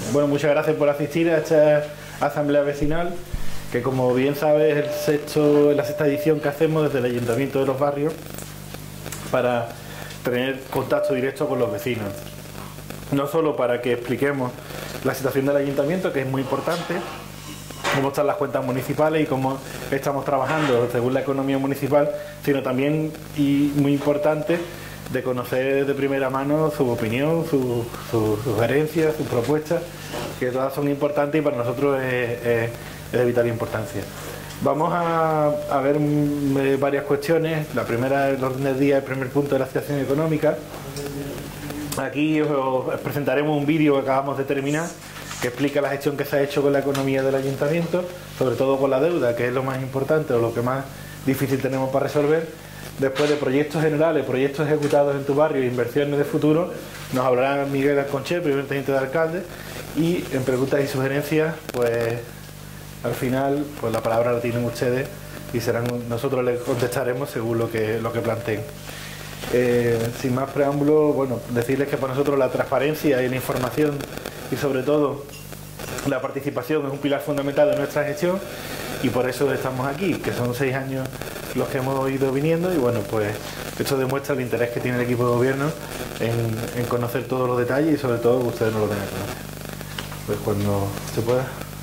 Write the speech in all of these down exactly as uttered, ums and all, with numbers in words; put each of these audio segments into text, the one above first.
bueno, muchas gracias por asistir a esta asamblea vecinal, que como bien sabes es el sexto, la sexta edición que hacemos desde el Ayuntamiento de Los Barrios para tener contacto directo con los vecinos. No solo para que expliquemos la situación del Ayuntamiento, que es muy importante, cómo están las cuentas municipales y cómo estamos trabajando según la economía municipal, sino también, y muy importante, de conocer de primera mano su opinión, sus su, sugerencias, sus propuestas, que todas son importantes y para nosotros es, es, es de vital importancia. Vamos a, a ver eh, varias cuestiones. La primera, el orden del día, el primer punto de la situación económica. Aquí os, os presentaremos un vídeo que acabamos de terminar, que explica la gestión que se ha hecho con la economía del ayuntamiento, sobre todo con la deuda, que es lo más importante o lo que más difícil tenemos para resolver. Después de proyectos generales, proyectos ejecutados en tu barrio e inversiones de futuro, nos hablará Miguel Alconché, primer teniente de alcalde, y en preguntas y sugerencias, pues al final pues la palabra la tienen ustedes y serán nosotros les contestaremos según lo que, lo que planteen. Eh, sin más preámbulo, bueno, decirles que para nosotros la transparencia y la información y sobre todo la participación es un pilar fundamental de nuestra gestión y por eso estamos aquí, que son seis años los que hemos ido viniendo y bueno, pues esto demuestra el interés que tiene el equipo de gobierno en, en conocer todos los detalles y sobre todo que ustedes no lo tengan que conocer. Pues cuando se pueda.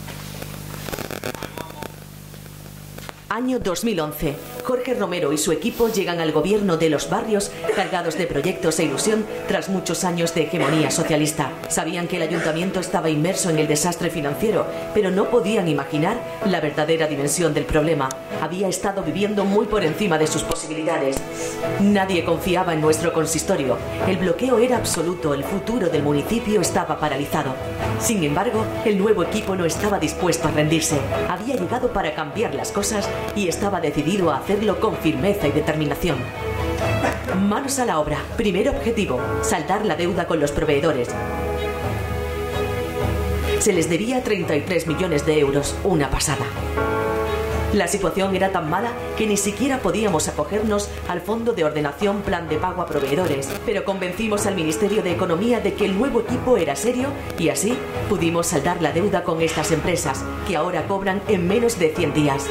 Año dos mil once. Jorge Romero y su equipo llegan al gobierno de Los Barrios cargados de proyectos e ilusión tras muchos años de hegemonía socialista. Sabían que el ayuntamiento estaba inmerso en el desastre financiero, pero no podían imaginar la verdadera dimensión del problema. Había estado viviendo muy por encima de sus posibilidades. Nadie confiaba en nuestro consistorio. El bloqueo era absoluto, el futuro del municipio estaba paralizado. Sin embargo, el nuevo equipo no estaba dispuesto a rendirse. Había llegado para cambiar las cosas y estaba decidido a hacerlo con firmeza y determinación. Manos a la obra. Primer objetivo, saldar la deuda con los proveedores. Se les debía treinta y tres millones de euros, una pasada. La situación era tan mala que ni siquiera podíamos acogernos al Fondo de Ordenación Plan de Pago a Proveedores, pero convencimos al Ministerio de Economía de que el nuevo equipo era serio y así pudimos saldar la deuda con estas empresas, que ahora cobran en menos de cien días.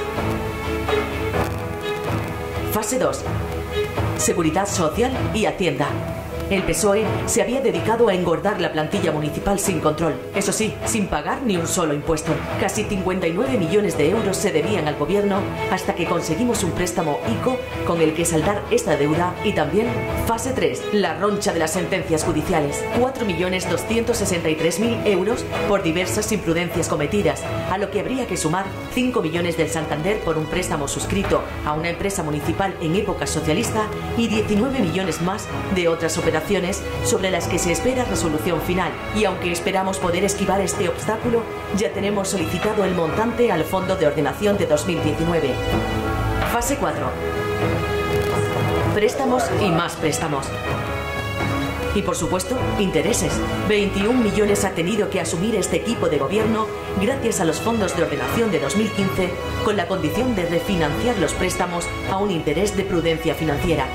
Fase dos. Seguridad Social y Hacienda. El P S O E se había dedicado a engordar la plantilla municipal sin control. Eso sí, sin pagar ni un solo impuesto. Casi cincuenta y nueve millones de euros se debían al gobierno hasta que conseguimos un préstamo ICO con el que saldar esta deuda. Y también fase tres, la roncha de las sentencias judiciales. cuatro millones doscientos sesenta y tres mil euros por diversas imprudencias cometidas, a lo que habría que sumar cinco millones del Santander por un préstamo suscrito a una empresa municipal en época socialista y diecinueve millones más de otras operaciones sobre las que se espera resolución final. Y aunque esperamos poder esquivar este obstáculo, ya tenemos solicitado el montante al Fondo de Ordenación de dos mil diecinueve. Fase cuatro. Préstamos y más préstamos. Y por supuesto, intereses. veintiún millones ha tenido que asumir este equipo de gobierno gracias a los fondos de ordenación de dos mil quince con la condición de refinanciar los préstamos a un interés de prudencia financiera.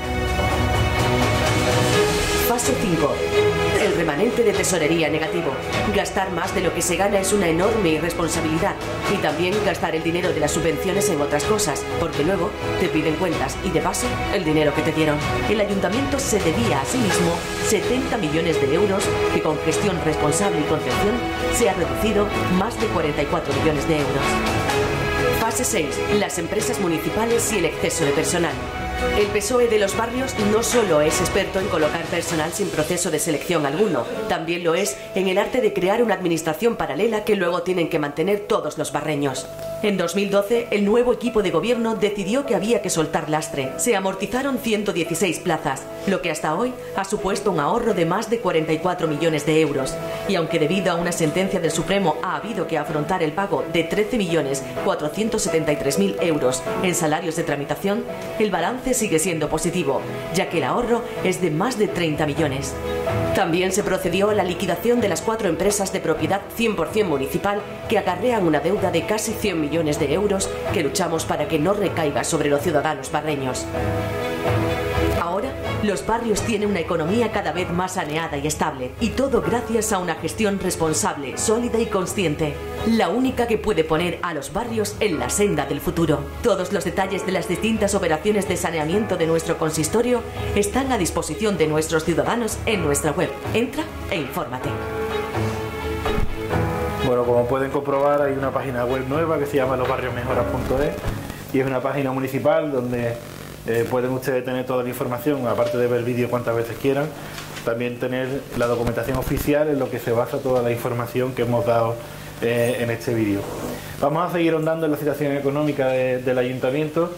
Fase cinco. El remanente de tesorería negativo. Gastar más de lo que se gana es una enorme irresponsabilidad. Y también gastar el dinero de las subvenciones en otras cosas, porque luego te piden cuentas y de paso el dinero que te dieron. El ayuntamiento se debía a sí mismo setenta millones de euros, que con gestión responsable y contención se ha reducido más de cuarenta y cuatro millones de euros. Fase seis. Las empresas municipales y el exceso de personal. El P S O E de Los Barrios no solo es experto en colocar personal sin proceso de selección alguno, también lo es en el arte de crear una administración paralela que luego tienen que mantener todos los barreños. En dos mil doce, el nuevo equipo de gobierno decidió que había que soltar lastre. Se amortizaron ciento dieciséis plazas, lo que hasta hoy ha supuesto un ahorro de más de cuarenta y cuatro millones de euros. Y aunque debido a una sentencia del Supremo ha habido que afrontar el pago de trece millones cuatrocientos setenta y tres mil euros en salarios de tramitación, el balance sigue siendo positivo, ya que el ahorro es de más de treinta millones. También se procedió a la liquidación de las cuatro empresas de propiedad cien por cien municipal que acarrean una deuda de casi cien millones de euros que luchamos para que no recaiga sobre los ciudadanos barreños. Ahora Los barrios tienen una economía cada vez más saneada y estable, y todo gracias a una gestión responsable, sólida y consciente, la única que puede poner a los barrios en la senda del futuro. Todos los detalles de las distintas operaciones de saneamiento de nuestro consistorio están a disposición de nuestros ciudadanos en nuestra web. Entra e infórmate. Bueno, como pueden comprobar, hay una página web nueva que se llama los barrios mejoras punto es y es una página municipal donde eh, pueden ustedes tener toda la información, aparte de ver vídeos cuantas veces quieran, también tener la documentación oficial en lo que se basa toda la información que hemos dado eh, en este vídeo. Vamos a seguir ahondando en la situación económica de, del ayuntamiento.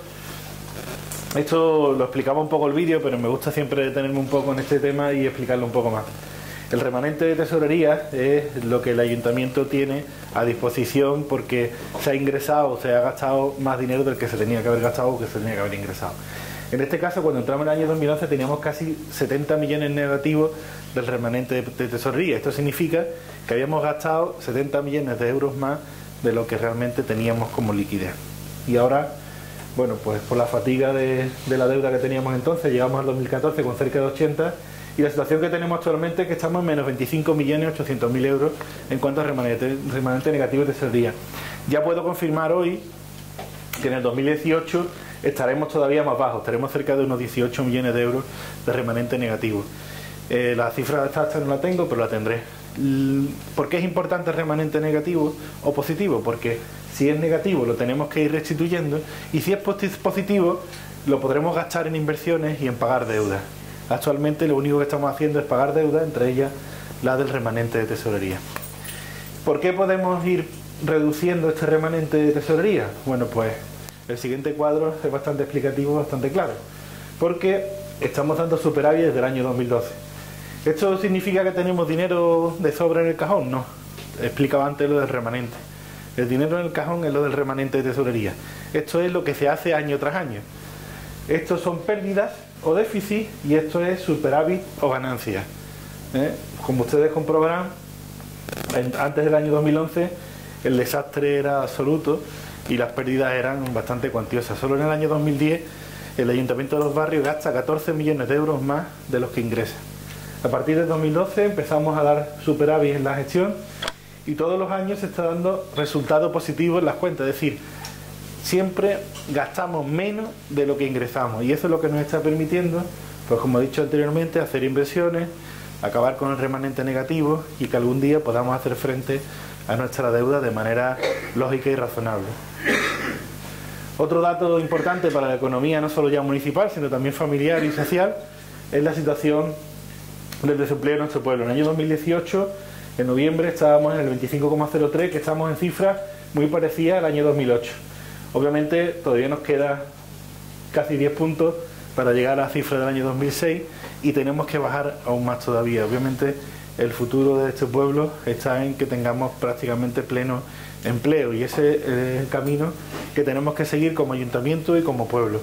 Esto lo explicaba un poco el vídeo, pero me gusta siempre detenerme un poco en este tema y explicarlo un poco más. El remanente de tesorería es lo que el ayuntamiento tiene a disposición porque se ha ingresado, se ha gastado más dinero del que se tenía que haber gastado o que se tenía que haber ingresado. En este caso, cuando entramos en el año dos mil once, teníamos casi setenta millones negativos del remanente de, de tesorería. Esto significa que habíamos gastado setenta millones de euros más de lo que realmente teníamos como liquidez. Y ahora, bueno, pues por la fatiga de, de la deuda que teníamos entonces, llegamos al dos mil catorce con cerca de ochenta. Y la situación que tenemos actualmente es que estamos en menos veinticinco millones ochocientos mil euros en cuanto a remanente, remanente negativo de tesorería. Ya puedo confirmar hoy que en el dos mil dieciocho estaremos todavía más bajos, estaremos cerca de unos dieciocho millones de euros de remanente negativo. Eh, la cifra exacta no la tengo, pero la tendré. ¿Por qué es importante el remanente negativo o positivo? Porque si es negativo lo tenemos que ir restituyendo y si es positivo lo podremos gastar en inversiones y en pagar deudas. Actualmente lo único que estamos haciendo es pagar deuda, entre ellas la del remanente de tesorería. ¿Por qué podemos ir reduciendo este remanente de tesorería? Bueno, pues el siguiente cuadro es bastante explicativo, bastante claro. Porque estamos dando superávit desde el año dos mil doce. ¿Esto significa que tenemos dinero de sobra en el cajón? No. Explicaba antes lo del remanente. El dinero en el cajón es lo del remanente de tesorería. Esto es lo que se hace año tras año. Estos son pérdidas o déficit y esto es superávit o ganancia. ¿Eh? Como ustedes comprobarán, en, antes del año dos mil once el desastre era absoluto y las pérdidas eran bastante cuantiosas. Solo en el año dos mil diez el Ayuntamiento de Los Barrios gasta catorce millones de euros más de los que ingresa. A partir de dos mil doce empezamos a dar superávit en la gestión y todos los años se está dando resultados positivos en las cuentas, es decir, siempre gastamos menos de lo que ingresamos y eso es lo que nos está permitiendo, pues como he dicho anteriormente, hacer inversiones, acabar con el remanente negativo y que algún día podamos hacer frente a nuestra deuda de manera lógica y razonable. Otro dato importante para la economía, no solo ya municipal, sino también familiar y social, es la situación del desempleo en nuestro pueblo. En el año dos mil dieciocho, en noviembre, estábamos en el veinticinco coma cero tres, que estamos en cifras muy parecidas al año dos mil ocho. Obviamente todavía nos queda casi diez puntos para llegar a la cifra del año dos mil seis y tenemos que bajar aún más todavía. Obviamente el futuro de este pueblo está en que tengamos prácticamente pleno empleo y ese es el camino que tenemos que seguir como ayuntamiento y como pueblo.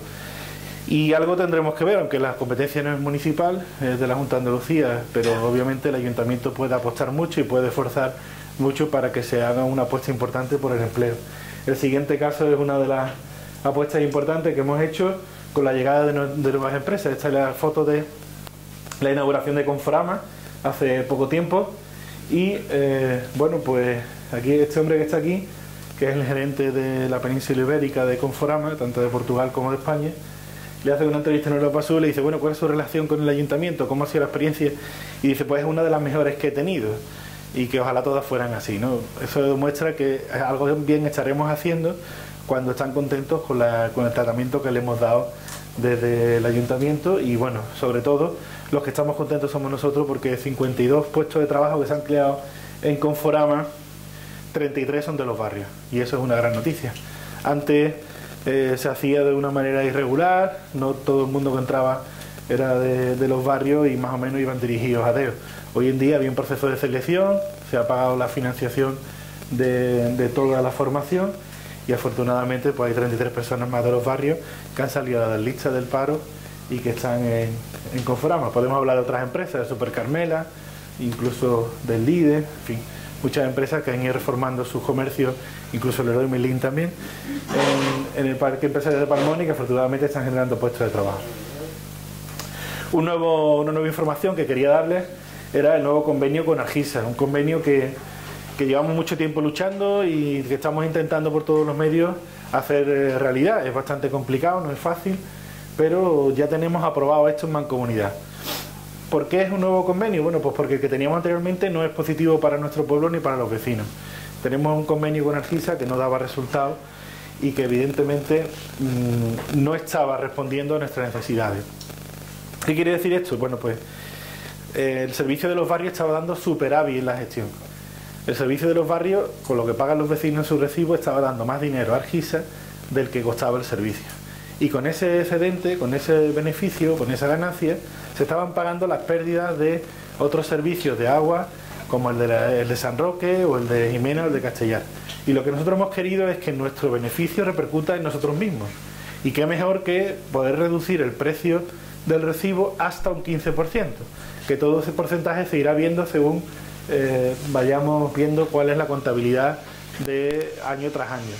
Y algo tendremos que ver, aunque la competencia no es municipal, es de la Junta de Andalucía, pero obviamente el ayuntamiento puede apostar mucho y puede esforzar mucho para que se haga una apuesta importante por el empleo. El siguiente caso es una de las apuestas importantes que hemos hecho con la llegada de, no, de nuevas empresas. Esta es la foto de la inauguración de Conforama hace poco tiempo y eh, bueno, pues aquí este hombre que está aquí, que es el gerente de la península ibérica de Conforama, tanto de Portugal como de España, le hace una entrevista en Europa Sur y le dice, bueno, ¿cuál es su relación con el ayuntamiento? ¿Cómo ha sido la experiencia? Y dice, pues es una de las mejores que he tenido y que ojalá todas fueran así, ¿no? Eso demuestra que algo bien estaremos haciendo cuando están contentos con, la, con el tratamiento que le hemos dado desde el ayuntamiento y bueno, sobre todo los que estamos contentos somos nosotros porque cincuenta y dos puestos de trabajo que se han creado en Conforama, treinta y tres son de los barrios y eso es una gran noticia. Antes eh, se hacía de una manera irregular, no todo el mundo que entraba era de, de los barrios y más o menos iban dirigidos a D E O. Hoy en día había un proceso de selección, se ha pagado la financiación de, de toda la formación y afortunadamente pues hay treinta y tres personas más de los barrios que han salido de la lista del paro y que están en, en Conforama. Podemos hablar de otras empresas, de Super Carmela, incluso del Lide, en fin, muchas empresas que han ido reformando sus comercios, incluso Leroy Merlin también, en, en el parque empresarial de Palmón y que afortunadamente están generando puestos de trabajo. Un nuevo, una nueva información que quería darles era el nuevo convenio con Argisa, un convenio que, que llevamos mucho tiempo luchando y que estamos intentando por todos los medios hacer eh, realidad. Es bastante complicado, no es fácil, pero ya tenemos aprobado esto en Mancomunidad. ¿Por qué es un nuevo convenio? Bueno, pues porque el que teníamos anteriormente no es positivo para nuestro pueblo ni para los vecinos. Tenemos un convenio con Argisa que no daba resultados y que evidentemente mmm, no estaba respondiendo a nuestras necesidades. ¿Qué quiere decir esto? Bueno, pues eh, el servicio de los barrios estaba dando superávit en la gestión. El servicio de los barrios, con lo que pagan los vecinos en su recibo, estaba dando más dinero a Argisa del que costaba el servicio. Y con ese excedente, con ese beneficio, con esa ganancia, se estaban pagando las pérdidas de otros servicios de agua, como el de, la, el de San Roque o el de Jimena o el de Castellar. Y lo que nosotros hemos querido es que nuestro beneficio repercuta en nosotros mismos. Y qué mejor que poder reducir el precio del recibo hasta un quince por ciento. Que todo ese porcentaje se irá viendo según eh, vayamos viendo cuál es la contabilidad de año tras año.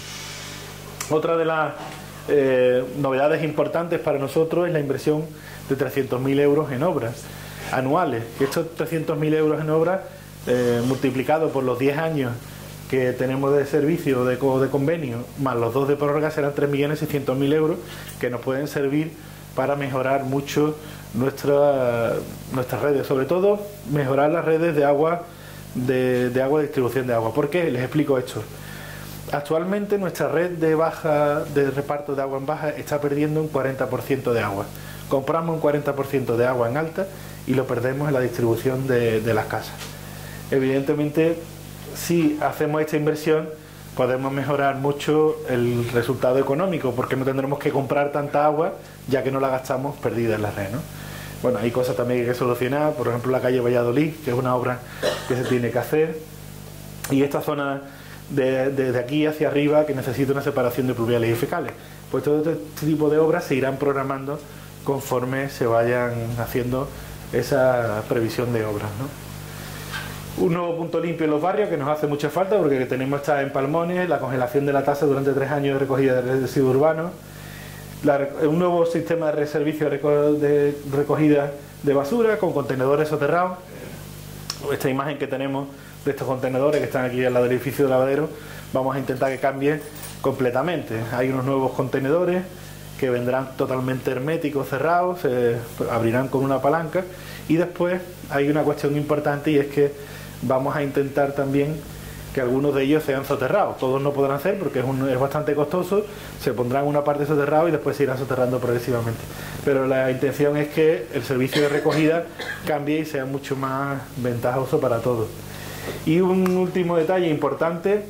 Otra de las eh, novedades importantes para nosotros es la inversión de trescientos mil euros en obras anuales. Que estos trescientos mil euros en obras eh, multiplicados por los diez años que tenemos de servicio de, de convenio, más los dos de prórroga, serán tres millones seiscientos mil euros que nos pueden servir para mejorar mucho nuestra, nuestras redes, sobre todo mejorar las redes de agua, de, de agua, de distribución de agua. ¿Por qué? Les explico esto. Actualmente nuestra red de baja de reparto de agua en baja está perdiendo un cuarenta por ciento de agua. Compramos un cuarenta por ciento de agua en alta y lo perdemos en la distribución de, de las casas. Evidentemente, si hacemos esta inversión, podemos mejorar mucho el resultado económico, porque no tendremos que comprar tanta agua, ya que no la gastamos perdida en la red, ¿no? Bueno, hay cosas también que hay que solucionar, por ejemplo la calle Valladolid, que es una obra que se tiene que hacer, y esta zona de, de, de aquí hacia arriba, que necesita una separación de pluviales y fecales. Pues todo este tipo de obras se irán programando conforme se vayan haciendo esa previsión de obras, ¿no? Un nuevo punto limpio en los barrios que nos hace mucha falta, porque tenemos esta en Palmones, la congelación de la tasa durante tres años de recogida de residuos urbanos, la, un nuevo sistema de servicio de recogida de basura con contenedores soterrados. Esta imagen que tenemos de estos contenedores que están aquí al lado del edificio de lavadero, vamos a intentar que cambie completamente. Hay unos nuevos contenedores que vendrán totalmente herméticos, cerrados, se abrirán con una palanca, y después hay una cuestión importante, y es que vamos a intentar también que algunos de ellos sean soterrados. Todos no podrán ser porque es, un, es bastante costoso, se pondrán una parte soterrada y después se irán soterrando progresivamente. Pero la intención es que el servicio de recogida cambie y sea mucho más ventajoso para todos. Y un último detalle importante,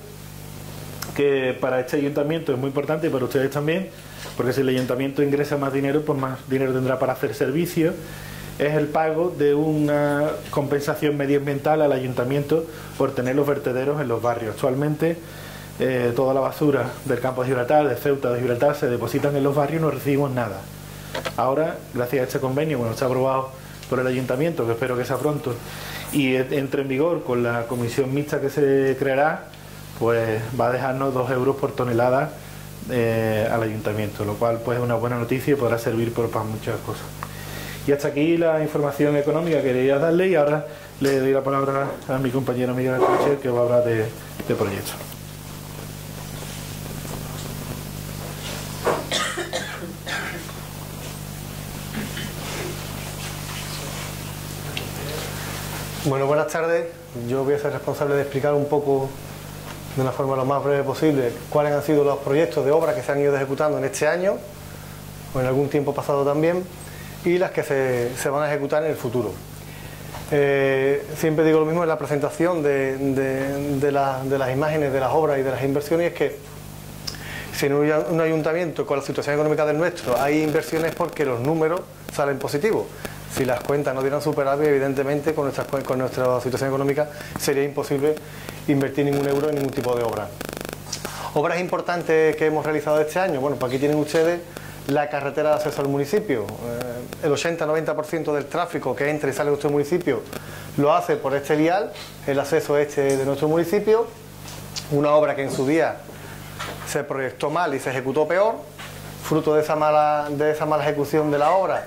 que para este ayuntamiento es muy importante y para ustedes también, porque si el ayuntamiento ingresa más dinero, pues más dinero tendrá para hacer servicios, es el pago de una compensación medioambiental al ayuntamiento por tener los vertederos en los barrios. Actualmente eh, toda la basura del campo de Gibraltar, de Ceuta, de Gibraltar, se depositan en los barrios y no recibimos nada. Ahora, gracias a este convenio, bueno, está aprobado por el ayuntamiento, que espero que sea pronto, y entre en vigor con la comisión mixta que se creará, pues va a dejarnos dos euros por tonelada eh, al ayuntamiento, lo cual pues es una buena noticia y podrá servir por, para muchas cosas. Y hasta aquí la información económica que quería darle, y ahora le doy la palabra a mi compañero Miguel Alcocher, que va a hablar de, de proyectos. Bueno, buenas tardes. Yo voy a ser responsable de explicar un poco, de una forma lo más breve posible, cuáles han sido los proyectos de obra que se han ido ejecutando en este año, o en algún tiempo pasado también, y las que se, se van a ejecutar en el futuro. Eh, siempre digo lo mismo en la presentación de, de, de, la, de las imágenes, de las obras y de las inversiones, que si en un ayuntamiento con la situación económica del nuestro hay inversiones, porque los números salen positivos. Si las cuentas no dieran superávit, evidentemente con nuestra, con nuestra situación económica sería imposible invertir ningún euro en ningún tipo de obra. Obras importantes que hemos realizado este año, bueno, pues aquí tienen ustedes la carretera de acceso al municipio. Eh, el ochenta a noventa por ciento del tráfico que entra y sale de nuestro municipio lo hace por este vial, el acceso este de nuestro municipio. Una obra que en su día se proyectó mal y se ejecutó peor. Fruto de esa mala, de esa mala ejecución de la obra,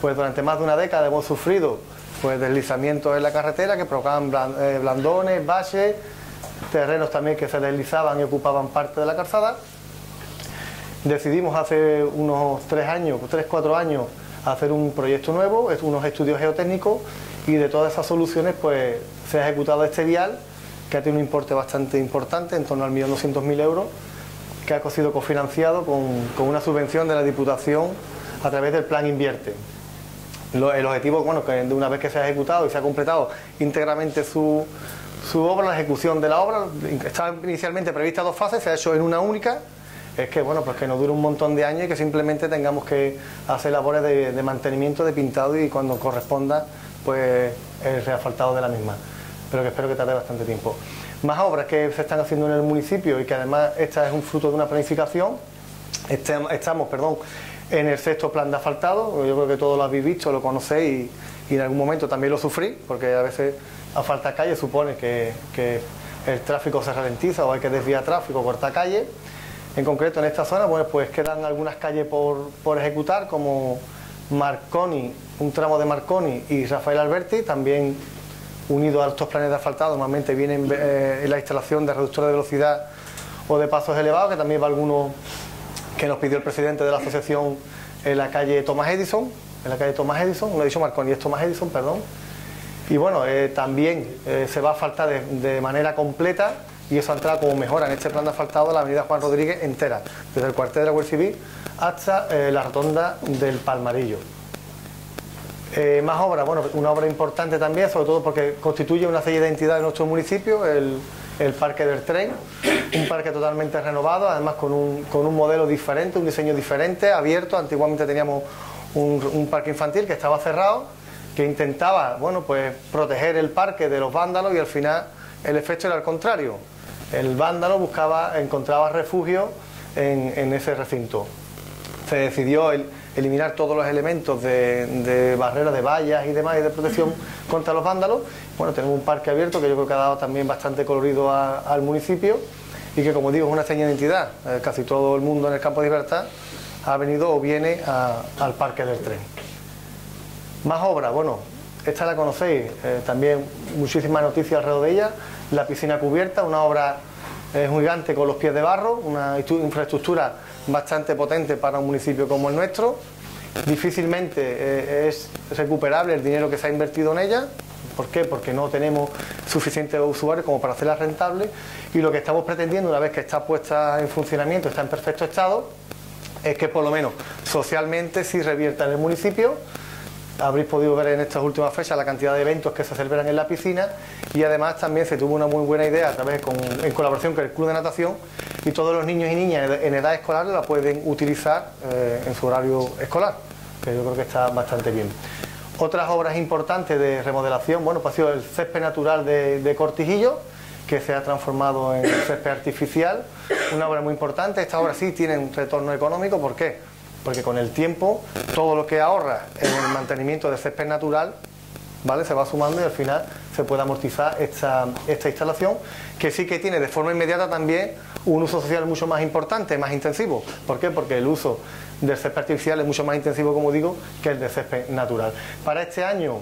pues durante más de una década hemos sufrido pues deslizamientos en la carretera que provocaban blandones, baches, terrenos también que se deslizaban y ocupaban parte de la calzada. Decidimos hace unos tres años, tres, cuatro años, hacer un proyecto nuevo, unos estudios geotécnicos, y de todas esas soluciones pues se ha ejecutado este vial, que ha tenido un importe bastante importante, en torno al millón doscientos mil euros, que ha sido cofinanciado con, con una subvención de la Diputación a través del Plan Invierte. Lo, el objetivo, bueno, que de una vez que se ha ejecutado y se ha completado íntegramente su, su obra, la ejecución de la obra, estaba inicialmente prevista dos fases, se ha hecho en una única. Es que, bueno, pues que nos dure un montón de años y que simplemente tengamos que hacer labores de, de mantenimiento, de pintado, y cuando corresponda, pues el reasfaltado de la misma. Pero que espero que tarde bastante tiempo. Más obras que se están haciendo en el municipio, y que además esta es un fruto de una planificación. Estamos, perdón, en el sexto plan de asfaltado. Yo creo que todos lo habéis visto, lo conocéis, y, y en algún momento también lo sufrí, porque a veces asfaltar calle supone que, que el tráfico se ralentiza o hay que desviar tráfico, cortar calle. En concreto en esta zona, bueno, pues quedan algunas calles por, por ejecutar, como Marconi, un tramo de Marconi y Rafael Alberti, también unidos a estos planes de asfaltado. Normalmente vienen eh, en la instalación de reductores de velocidad o de pasos elevados, que también va alguno que nos pidió el presidente de la asociación en la calle Thomas Edison, en la calle Thomas Edison, no he dicho Marconi, es Thomas Edison, perdón. Y bueno, eh, también eh, se va a asfaltar de, de manera completa, y eso ha entrado como mejora en este plan de asfaltado, la avenida Juan Rodríguez entera, desde el cuartel de la Guardia Civil hasta eh, la rotonda del Palmarillo. Eh, más obras, bueno, una obra importante también, sobre todo porque constituye una seña de identidad de nuestro municipio, el, el Parque del Tren, un parque totalmente renovado, además con un, con un modelo diferente, un diseño diferente, abierto. Antiguamente teníamos un, un parque infantil que estaba cerrado, que intentaba, bueno, pues proteger el parque de los vándalos, y al final el efecto era al contrario. El vándalo buscaba, encontraba refugio en, en ese recinto. Se decidió el, eliminar todos los elementos de, de barreras, de vallas y demás, y de protección contra los vándalos. Bueno, tenemos un parque abierto que yo creo que ha dado también bastante colorido a, al municipio, y que, como digo, es una seña de identidad. Eh, casi todo el mundo en el Campo de Libertad ha venido o viene a, al Parque del Tren. Más obras, bueno, esta la conocéis, eh, también muchísimas noticias alrededor de ella. La piscina cubierta, una obra eh, gigante con los pies de barro, una infraestructura bastante potente para un municipio como el nuestro. Difícilmente eh, es recuperable el dinero que se ha invertido en ella. ¿Por qué? Porque no tenemos suficientes usuarios como para hacerla rentable, y lo que estamos pretendiendo, una vez que está puesta en funcionamiento, está en perfecto estado, es que por lo menos socialmente sí revierta en el municipio. Habréis podido ver en estas últimas fechas la cantidad de eventos que se celebran en la piscina, y además también se tuvo una muy buena idea a través, con, en colaboración con el Club de Natación, y todos los niños y niñas en edad escolar la pueden utilizar eh, en su horario escolar, que yo creo que está bastante bien. Otras obras importantes de remodelación, bueno, pues ha sido el césped natural de, de Cortijillo, que se ha transformado en césped artificial, una obra muy importante. Esta obra sí tiene un retorno económico. ¿Por qué? Porque con el tiempo todo lo que ahorra en el mantenimiento de césped natural, ¿vale?, se va sumando, y al final se puede amortizar esta, esta instalación, que sí que tiene de forma inmediata también un uso social mucho más importante, más intensivo. ¿Por qué? Porque el uso del césped artificial es mucho más intensivo, como digo, que el de césped natural. Para este año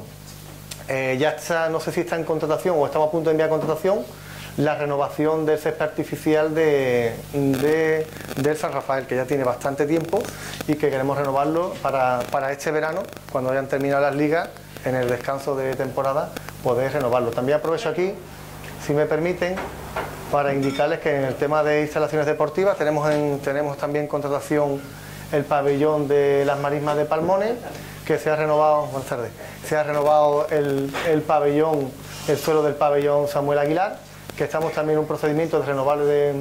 eh, ya está, no sé si está en contratación o estamos a punto de enviar contratación, la renovación del césped artificial de, de, del San Rafael, que ya tiene bastante tiempo, y que queremos renovarlo para, para este verano, cuando hayan terminado las ligas, en el descanso de temporada, poder renovarlo. También aprovecho aquí, si me permiten, para indicarles que en el tema de instalaciones deportivas tenemos, en, tenemos también contratación el pabellón de las Marismas de Palmones, que se ha renovado, buenas tardes, se ha renovado el, el pabellón, el suelo del pabellón Samuel Aguilar, que estamos también en un procedimiento de renovar el de,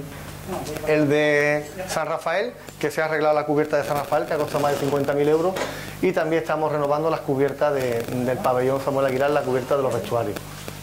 el de San Rafael, que se ha arreglado la cubierta de San Rafael, que ha costado más de cincuenta mil euros, y también estamos renovando las cubiertas de, del pabellón Samuel Aguilar, la cubierta de los vestuarios.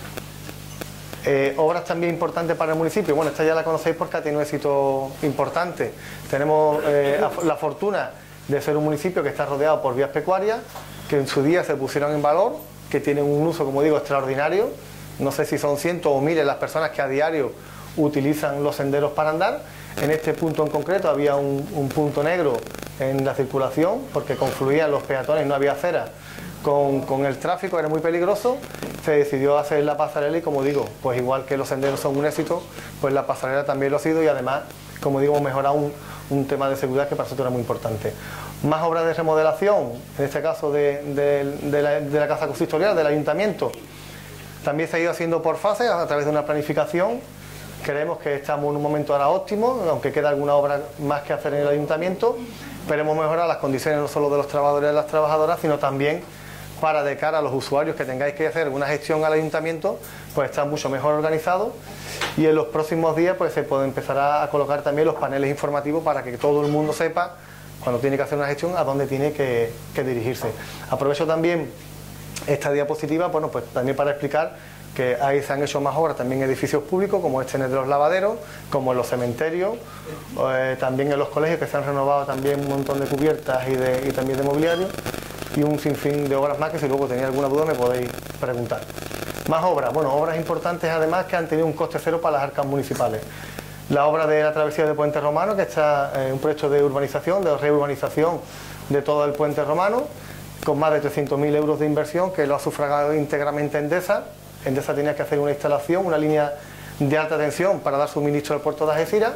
Eh, obras también importantes para el municipio, bueno, esta ya la conocéis porque ha tenido un éxito importante. Tenemos eh, la fortuna de ser un municipio que está rodeado por vías pecuarias, que en su día se pusieron en valor, que tienen un uso, como digo, extraordinario. No sé si son cientos o miles las personas que a diario utilizan los senderos para andar. En este punto en concreto había un, un punto negro en la circulación porque confluían los peatones, no había acera con, con el tráfico, era muy peligroso. Se decidió hacer la pasarela y, como digo, pues igual que los senderos son un éxito, pues la pasarela también lo ha sido y además, como digo, mejorar un, un tema de seguridad que para nosotros era muy importante. Más obras de remodelación, en este caso de, de, de, la, de la casa consistorial, del ayuntamiento. También se ha ido haciendo por fases a través de una planificación. Creemos que estamos en un momento ahora óptimo, aunque queda alguna obra más que hacer en el ayuntamiento. Esperemos mejorar las condiciones no solo de los trabajadores y de las trabajadoras, sino también para, de cara a los usuarios que tengáis que hacer alguna gestión al ayuntamiento, pues está mucho mejor organizado. Y en los próximos días pues se puede empezar a colocar también los paneles informativos para que todo el mundo sepa, cuando tiene que hacer una gestión, a dónde tiene que, que dirigirse. Aprovecho también esta diapositiva, bueno, pues también para explicar que ahí se han hecho más obras también en edificios públicos, como este de los lavaderos, como en los cementerios, eh, también en los colegios, que se han renovado también un montón de cubiertas y, de, y también de mobiliario, y un sinfín de obras más que si luego tenéis alguna duda me podéis preguntar. Más obras, bueno, obras importantes además que han tenido un coste cero para las arcas municipales. La obra de la travesía de Puente Romano, que está en un proyecto de urbanización, de reurbanización de todo el Puente Romano, con más de trescientos mil euros de inversión, que lo ha sufragado íntegramente Endesa. Endesa tenía que hacer una instalación, una línea de alta tensión para dar suministro al puerto de Algeciras,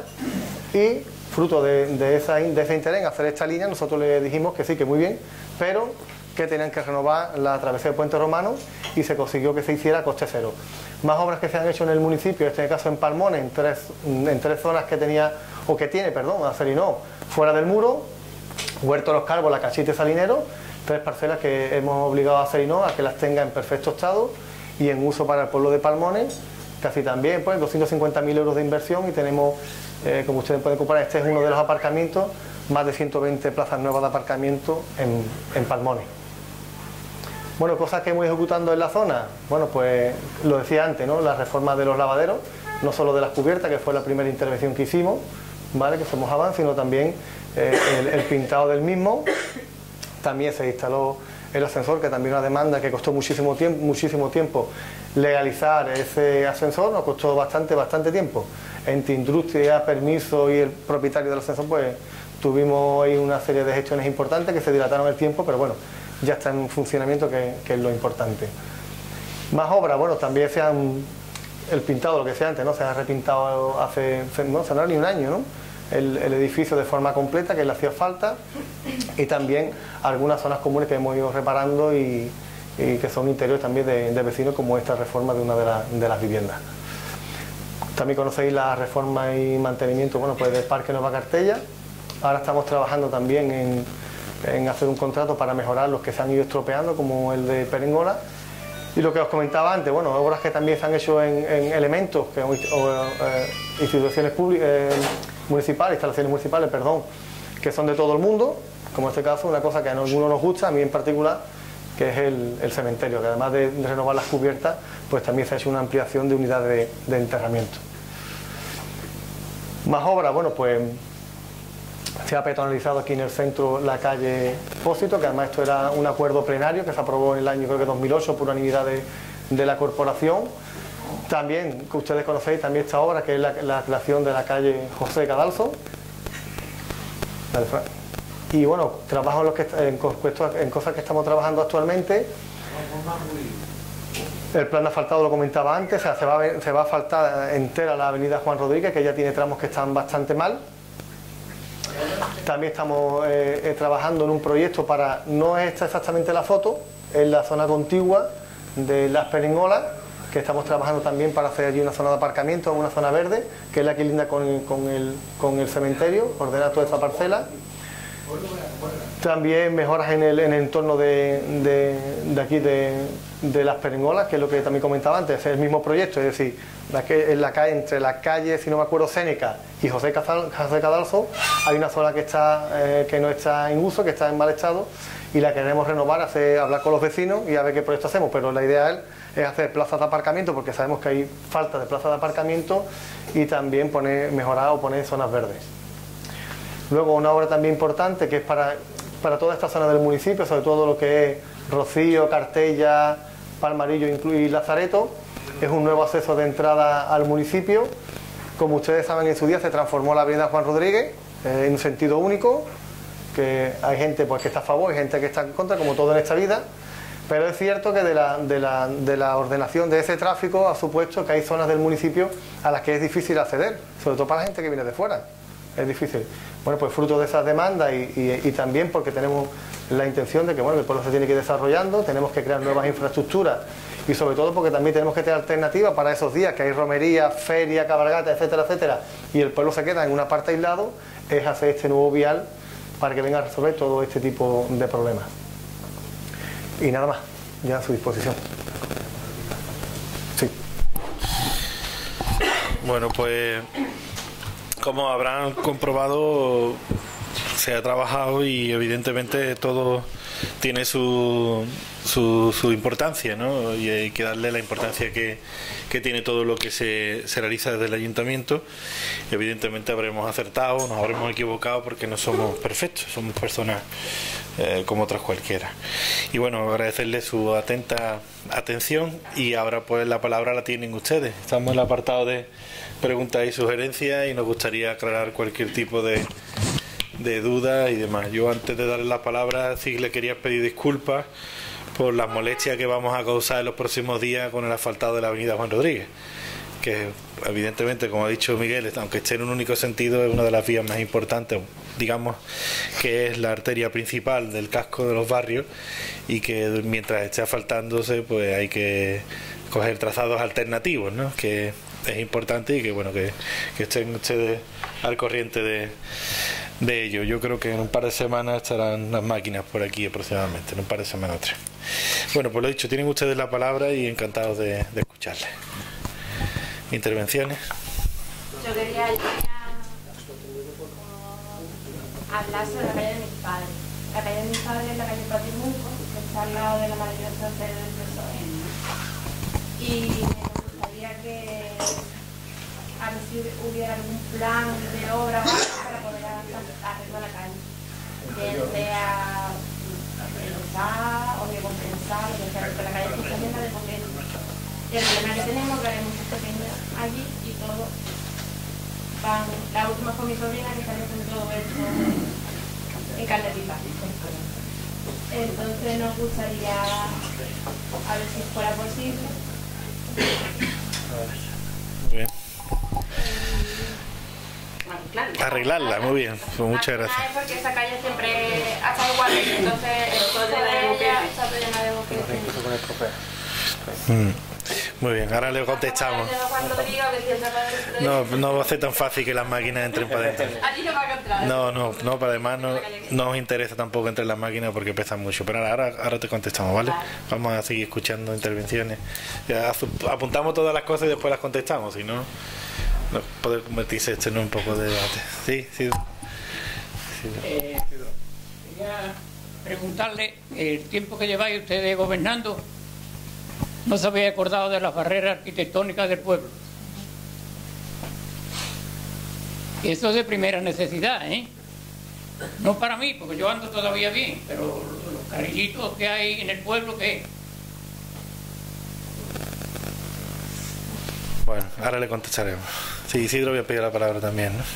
y fruto de, de, esa, de ese interés en hacer esta línea, nosotros le dijimos que sí, que muy bien, pero que tenían que renovar la travesía de Puente Romano, y se consiguió que se hiciera a coste cero. Más obras que se han hecho en el municipio, en este caso en Palmones, en tres, en tres zonas que tenía, o que tiene, perdón, Acerinó, fuera del muro, Huerto Los Calvos, La Cachita y Salinero, tres parcelas que hemos obligado a Acerinó a que las tenga en perfecto estado y en uso para el pueblo de Palmones, casi también, pues doscientos cincuenta mil euros de inversión, y tenemos, eh, como ustedes pueden comparar, este es uno de los aparcamientos, más de ciento veinte plazas nuevas de aparcamiento en, en Palmones. Bueno, cosas que hemos ido ejecutando en la zona, bueno, pues lo decía antes, ¿no? La reforma de los lavaderos, no solo de las cubiertas, que fue la primera intervención que hicimos, ¿vale? Que se mojaban, sino también eh, el, el pintado del mismo. También se instaló el ascensor, que también una demanda que costó muchísimo tiempo, muchísimo tiempo legalizar ese ascensor, nos costó bastante, bastante tiempo. Entre industria, permiso y el propietario del ascensor, pues tuvimos ahí una serie de gestiones importantes que se dilataron el tiempo, pero bueno, ya está en funcionamiento, que, que es lo importante. Más obras, bueno, también se han, el pintado, lo que decía antes, ¿no? Se ha repintado hace, no, se no ni un año, ¿no? El, el edificio de forma completa, que le hacía falta, y también algunas zonas comunes que hemos ido reparando y, y que son interiores también de, de vecinos, como esta reforma de una de, la, de las viviendas. También conocéis la reforma y mantenimiento, bueno, pues del Parque Nueva Cartella. Ahora estamos trabajando también en, en hacer un contrato para mejorar los que se han ido estropeando, como el de Perengola. Y lo que os comentaba antes, bueno, obras que también se han hecho en, en elementos, que, o, eh, instituciones públicas, eh, municipales, instalaciones municipales, perdón, que son de todo el mundo, como en este caso, una cosa que a algunos nos gusta, a mí en particular, que es el, el cementerio, que además de, de renovar las cubiertas, pues también se ha hecho una ampliación de unidades de, de enterramiento. Más obras, bueno, pues se ha peatonalizado aquí en el centro la calle Pósito, que además esto era un acuerdo plenario que se aprobó en el año, creo que dos mil ocho, por unanimidad de, de la corporación. También, que ustedes conocéis, también esta obra, que es la, la creación de la calle José Cadalso. Y bueno, trabajo en, los que, en, en cosas que estamos trabajando actualmente. El plan de asfaltado lo comentaba antes, o sea, se, va a, se va a asfaltar entera la avenida Juan Rodríguez, que ya tiene tramos que están bastante mal. También estamos eh, eh, trabajando en un proyecto para, no es esta exactamente la foto, es la zona contigua de Las Peringolas, que estamos trabajando también para hacer allí una zona de aparcamiento, una zona verde, que es la que linda con, con, el, con el cementerio, ordenar toda esta parcela. También mejoras en el, en el entorno de, de, de aquí de, de Las Peringolas, que es lo que también comentaba antes, es el mismo proyecto, es decir, la que, en la calle, entre la calle, si no me acuerdo, Séneca y José, Cazal, José Cadalso, hay una zona que, está, eh, que no está en uso, que está en mal estado, y la queremos renovar, hacer, hablar con los vecinos y a ver qué proyecto hacemos, pero la idea es hacer plazas de aparcamiento, porque sabemos que hay falta de plazas de aparcamiento, y también poner, mejorar o poner zonas verdes. Luego una obra también importante que es para, para toda esta zona del municipio, sobre todo lo que es Rocío, Cartella, Palmarillo y Lazareto, es un nuevo acceso de entrada al municipio. Como ustedes saben, en su día se transformó la avenida Juan Rodríguez eh, en un sentido único, que hay gente pues que está a favor y gente que está en contra, como todo en esta vida, pero es cierto que de la, de la, de la ordenación de ese tráfico ha supuesto que hay zonas del municipio a las que es difícil acceder, sobre todo para la gente que viene de fuera, es difícil. Bueno, pues fruto de esas demandas y, y, y también porque tenemos la intención de que, bueno, el pueblo se tiene que ir desarrollando, tenemos que crear nuevas infraestructuras y sobre todo porque también tenemos que tener alternativas para esos días que hay romería, feria, cabalgata, etcétera, etcétera, y el pueblo se queda en una parte aislado, es hacer este nuevo vial para que venga a resolver todo este tipo de problemas. Y nada más, ya a su disposición. Sí. Bueno, pues como habrán comprobado, se ha trabajado y evidentemente todo tiene su, su, su importancia, ¿no? Y hay que darle la importancia que, que tiene todo lo que se, se realiza desde el ayuntamiento. Evidentemente habremos acertado, nos habremos equivocado porque no somos perfectos, somos personas eh, como otras cualquiera. Y bueno, agradecerle su atenta atención y ahora pues la palabra la tienen ustedes. Estamos en el apartado de preguntas y sugerencias y nos gustaría aclarar cualquier tipo de de dudas y demás. Yo antes de darle la palabra sí le quería pedir disculpas por las molestias que vamos a causar en los próximos días con el asfaltado de la avenida Juan Rodríguez, que evidentemente, como ha dicho Miguel, aunque esté en un único sentido, es una de las vías más importantes, digamos que es la arteria principal del casco de los barrios y que mientras esté asfaltándose pues hay que coger trazados alternativos, ¿no? Que es importante y que bueno que, que estén ustedes al corriente de de ello. Yo creo que en un par de semanas estarán las máquinas por aquí aproximadamente, en un par de semanas o tres. Bueno, pues lo dicho, tienen ustedes la palabra y encantados de, de escucharles. ¿Intervenciones? Yo quería hablar sobre la calle de mis padres. La calle de mis padres es la calle Patrimunco, que está al lado de la maravillosa sede del P S O E. Y me gustaría que a ver si hubiera algún plan de obra para poder arreglar la calle, bien sea empezar o de compensar, lo que sea, porque la calle está llena de boquetes. Y el problema que tenemos es que hay muchos pequeños allí y todo van, la última fue mi sobrina que salió con todo esto en calderita. Entonces nos gustaría a ver si fuera posible. Bien. Arreglarla, muy bien, pues muchas gracias. Es porque esa calle siempre ha estado igual, entonces todo de ella está llena de boquetes. Mm. Muy bien, ahora le contestamos. No, no va a ser tan fácil que las máquinas entren para adentro. No, no, no, para además no, no nos interesa tampoco entrar las máquinas porque pesan mucho. Pero ahora, ahora te contestamos, ¿vale? Vamos a seguir escuchando intervenciones. Ya apuntamos todas las cosas y después las contestamos, si no, no puede convertirse esto en un poco de debate. Sí, sí. sí. Eh, quería preguntarle, el tiempo que lleváis ustedes gobernando, no se había acordado de las barreras arquitectónicas del pueblo. Y eso es de primera necesidad, ¿eh? No para mí, porque yo ando todavía bien, pero los carrillitos que hay en el pueblo, ¿qué? Bueno, ahora le contestaremos. Sí, Isidro voy a pedir la palabra también, ¿no?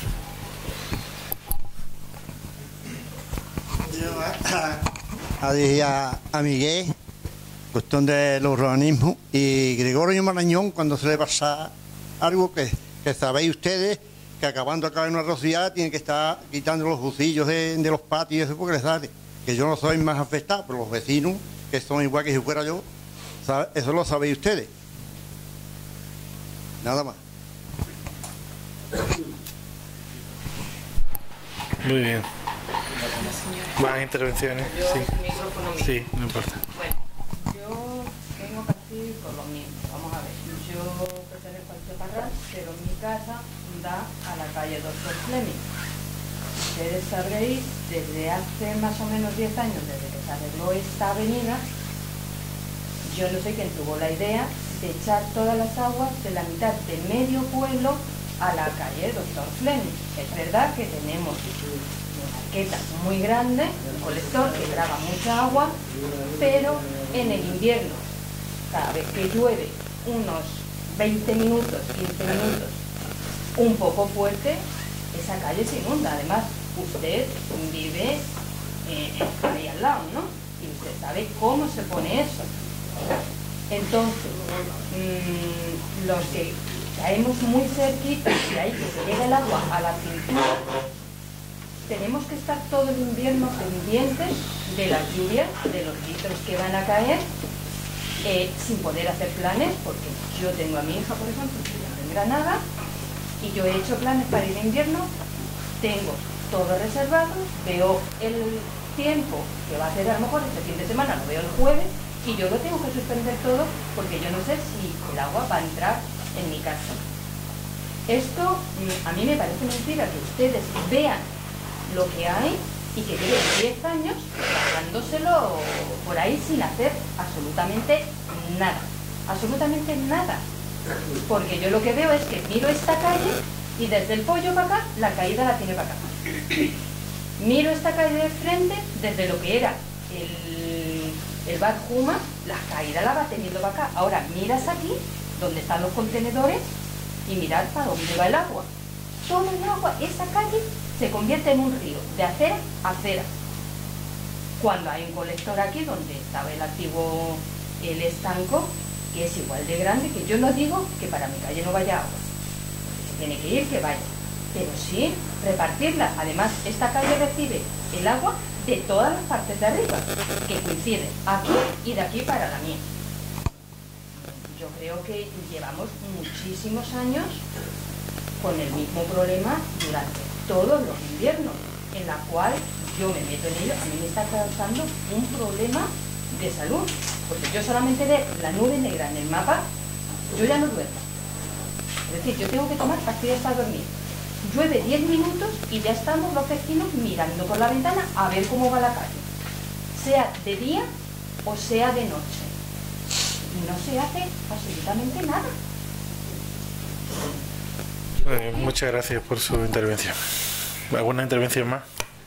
Yo a, a, decir a, a Miguel, cuestión del urbanismo, y Gregorio Marañón, cuando se le pasa algo que, que sabéis ustedes, que acabando acá en una rociada tiene que estar quitando los bucillos de, de los patios y eso porque les sale. Que yo no soy más afectado, pero los vecinos, que son igual que si fuera yo, sabe, eso lo sabéis ustedes. Nada más. Muy bien. Más intervenciones. Sí, sí, no importa. Bueno, yo tengo casi por lo mismo. Vamos a ver. Yo pertenezco al Chaparral, pero mi casa da a la calle Doctor Fleming. Ustedes sabréis, desde hace más o menos diez años, desde que se arregló esta avenida, yo no sé quién tuvo la idea de echar todas las aguas de la mitad de medio pueblo a la calle Doctor Fleming. Es verdad que tenemos una arqueta muy grande, un colector que graba mucha agua, pero en el invierno, cada vez que llueve, unos veinte minutos, quince minutos, un poco fuerte, esa calle se inunda. Además, usted vive eh, ahí al lado, ¿no? Y usted sabe cómo se pone eso. Entonces, mmm, los que caemos muy cerquita y ahí que se llega el agua a la cintura, tenemos que estar todo el invierno pendientes de las lluvias, de los litros que van a caer, eh, sin poder hacer planes, porque yo tengo a mi hija, por ejemplo, estudiando en Granada, y yo he hecho planes para ir en invierno, tengo todo reservado, veo el tiempo que va a ser a lo mejor este fin de semana, lo veo el jueves, y yo lo tengo que suspender todo porque yo no sé si el agua va a entrar en mi casa. Esto a mí me parece mentira que ustedes vean lo que hay y que lleven diez años pasándoselo por ahí sin hacer absolutamente nada, absolutamente nada. Porque yo lo que veo es que miro esta calle y desde el pollo para acá, la caída la tiene para acá. Miro esta calle de frente, desde lo que era el, el bar Juma, la caída la va teniendo para acá. Ahora miras aquí, donde están los contenedores, y mirad para dónde va el agua. Todo el agua, esa calle se convierte en un río, de acera a acera. Cuando hay un colector aquí, donde estaba el antiguo el estanco, que es igual de grande, que yo no digo que para mi calle no vaya agua, porque si tiene que ir, que vaya, pero sí repartirla. Además, esta calle recibe el agua de todas las partes de arriba, que coincide aquí y de aquí para la mía. Yo creo que llevamos muchísimos años con el mismo problema durante todos los inviernos, en la cual yo me meto en ello, a mí me está causando un problema de salud, porque yo solamente de la nube negra en el mapa, yo ya no duermo. Es decir, yo tengo que tomar pastillas para dormir. Llueve diez minutos y ya estamos los vecinos mirando por la ventana a ver cómo va la calle, sea de día o sea de noche. No se hace absolutamente nada. Eh, muchas gracias por su intervención. ¿Alguna intervención más?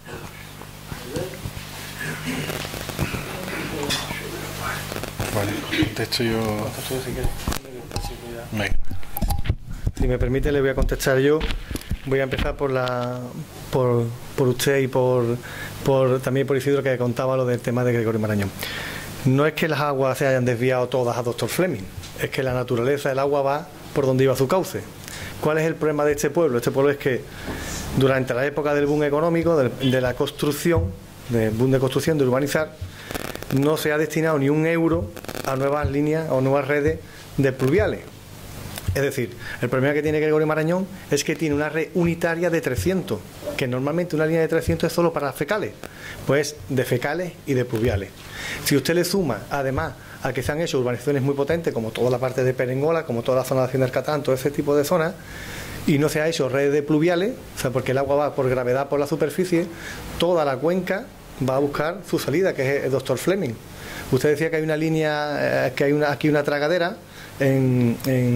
Vale, contesto yo. Venga. Si me permite, le voy a contestar yo. Voy a empezar por la por, por usted y por, por también por Isidro, que contaba lo del tema de Gregorio Marañón. No es que las aguas se hayan desviado todas a doctor Fleming, es que la naturaleza del agua va por donde iba su cauce. ¿Cuál es el problema de este pueblo? Este pueblo es que durante la época del boom económico, de, de la construcción, del boom de construcción, de urbanizar, no se ha destinado ni un euro a nuevas líneas o nuevas redes de pluviales. Es decir, el problema que tiene Gregorio Marañón es que tiene una red unitaria de trescientos, que normalmente una línea de trescientos es solo para las fecales, pues de fecales y de pluviales. Si usted le suma, además, a que se han hecho urbanizaciones muy potentes, como toda la parte de Perengola, como toda la zona de Hacienda del Catán, todo ese tipo de zonas, y no se ha hecho redes de pluviales, o sea, porque el agua va por gravedad por la superficie, toda la cuenca va a buscar su salida, que es el doctor Fleming. Usted decía que hay una línea, eh, que hay una, aquí una tragadera en,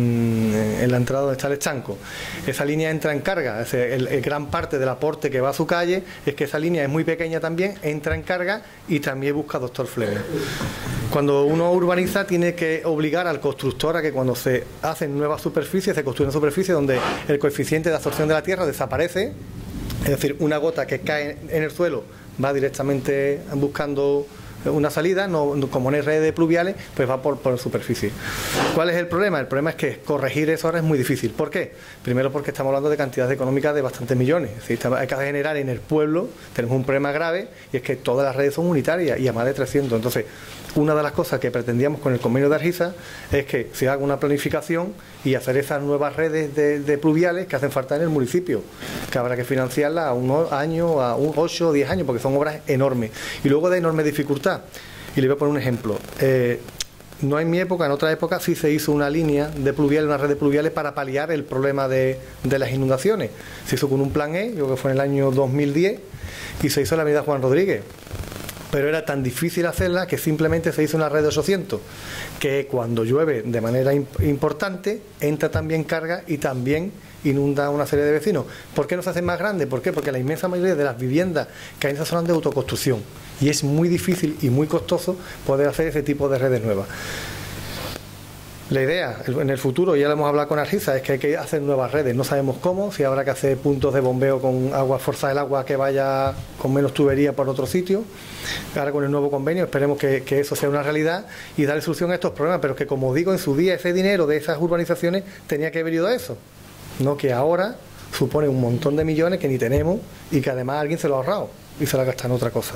en, en la entrada donde está el estanco. Esa línea entra en carga, es decir, el, el gran parte del aporte que va a su calle es que esa línea es muy pequeña también, entra en carga y también busca doctor Fleming. Cuando uno urbaniza, tiene que obligar al constructor a que cuando se hacen nuevas superficies, se construyen superficies donde el coeficiente de absorción de la tierra desaparece, es decir, una gota que cae en el suelo va directamente buscando una salida, no, como no hay redes pluviales, pues va por, por superficie. ¿Cuál es el problema? El problema es que corregir eso ahora es muy difícil. ¿Por qué? Primero porque estamos hablando de cantidades económicas de bastantes millones. Es decir, hay que generar en el pueblo, tenemos un problema grave, y es que todas las redes son unitarias y a más de trescientos. Entonces, una de las cosas que pretendíamos con el convenio de Argiza es que se haga una planificación y hacer esas nuevas redes de, de pluviales que hacen falta en el municipio, que habrá que financiarlas a unos años, a un ocho o diez años, porque son obras enormes y luego de enorme dificultad. Y le voy a poner un ejemplo. Eh, no en mi época, en otra época sí se hizo una línea de pluviales, una red de pluviales para paliar el problema de, de las inundaciones. Se hizo con un plan E, yo creo que fue en el año dos mil diez, y se hizo en la avenida Juan Rodríguez. Pero era tan difícil hacerla que simplemente se hizo una red de ochocientos, que cuando llueve de manera imp importante, entra también carga y también inunda a una serie de vecinos. ¿Por qué no se hace más grande? ¿Por qué? Porque la inmensa mayoría de las viviendas que hay en esa zona de autoconstrucción, y es muy difícil y muy costoso poder hacer ese tipo de redes nuevas. La idea en el futuro, ya lo hemos hablado con Argisa, es que hay que hacer nuevas redes. No sabemos cómo, si habrá que hacer puntos de bombeo con agua, forzar el agua que vaya con menos tubería por otro sitio. Ahora con el nuevo convenio esperemos que, que eso sea una realidad y darle solución a estos problemas, pero que, como digo, en su día ese dinero de esas urbanizaciones tenía que haber ido a eso, no que ahora supone un montón de millones que ni tenemos y que además alguien se lo ha ahorrado y se lo ha gastado en otra cosa.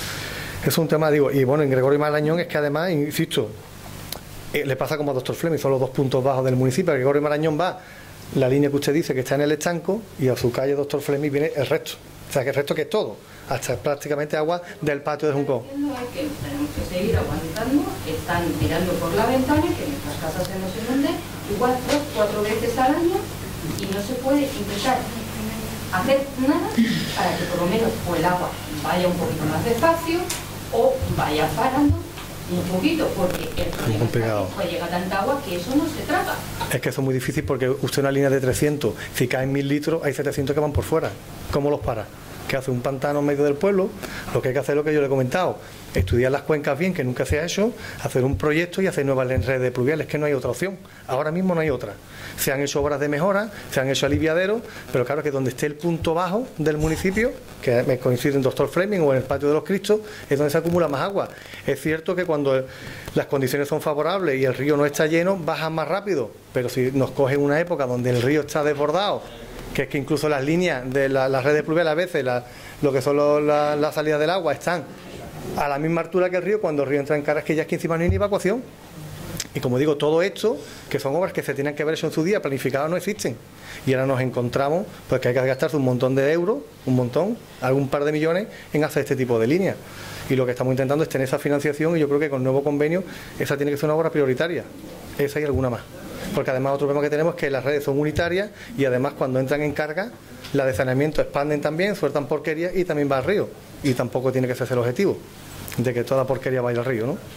Es un tema, digo, y bueno, en Gregorio Marañón es que además, insisto, eh, le pasa como a Doctor Fleming, son los dos puntos bajos del municipio. A Gregorio Marañón va la línea que usted dice que está en el estanco y a su calle Doctor Fleming viene el resto. O sea, que el resto que es todo, hasta prácticamente agua del patio de Junco. Lo que entiendo es que tenemos que seguir aguantando, están mirando por la ventana, que nuestras casas se nos inunden, igual tres, cuatro veces al año, y no se puede intentar hacer nada para que por lo menos o el agua vaya un poquito más despacio o vaya parando un poquito, porque el problema es que pues llega tanta agua que eso no se traga. Es que eso es muy difícil porque usted una línea de trescientos, si caen mil litros, hay setecientos que van por fuera. ¿Cómo los para? Que hace un pantano en medio del pueblo. Lo que hay que hacer es lo que yo le he comentado, estudiar las cuencas bien, que nunca se ha hecho, hacer un proyecto y hacer nuevas redes pluviales, que no hay otra opción. Ahora mismo no hay otra. Se han hecho obras de mejora, se han hecho aliviaderos, pero claro que donde esté el punto bajo del municipio, que me coincide en Doctor Fleming o en el Patio de los Cristos, es donde se acumula más agua. Es cierto que cuando las condiciones son favorables y el río no está lleno, bajan más rápido, pero si nos coge una época donde el río está desbordado, que es que incluso las líneas de la, las redes pluviales a veces, la, lo que son los, la, la salida del agua, están a la misma altura que el río, cuando el río entra en Carrasquilla es que encima no hay ni evacuación. Y como digo, todo esto, que son obras que se tenían que haber hecho en su día, planificadas, no existen. Y ahora nos encontramos pues que hay que gastarse un montón de euros, un montón, algún par de millones, en hacer este tipo de líneas. Y lo que estamos intentando es tener esa financiación, y yo creo que con el nuevo convenio esa tiene que ser una obra prioritaria. Esa y alguna más. Porque además otro problema que tenemos es que las redes son unitarias y además cuando entran en carga, la de saneamiento expanden también, sueltan porquería y también va al río. Y tampoco tiene que ser el objetivo de que toda porquería vaya al río, ¿no?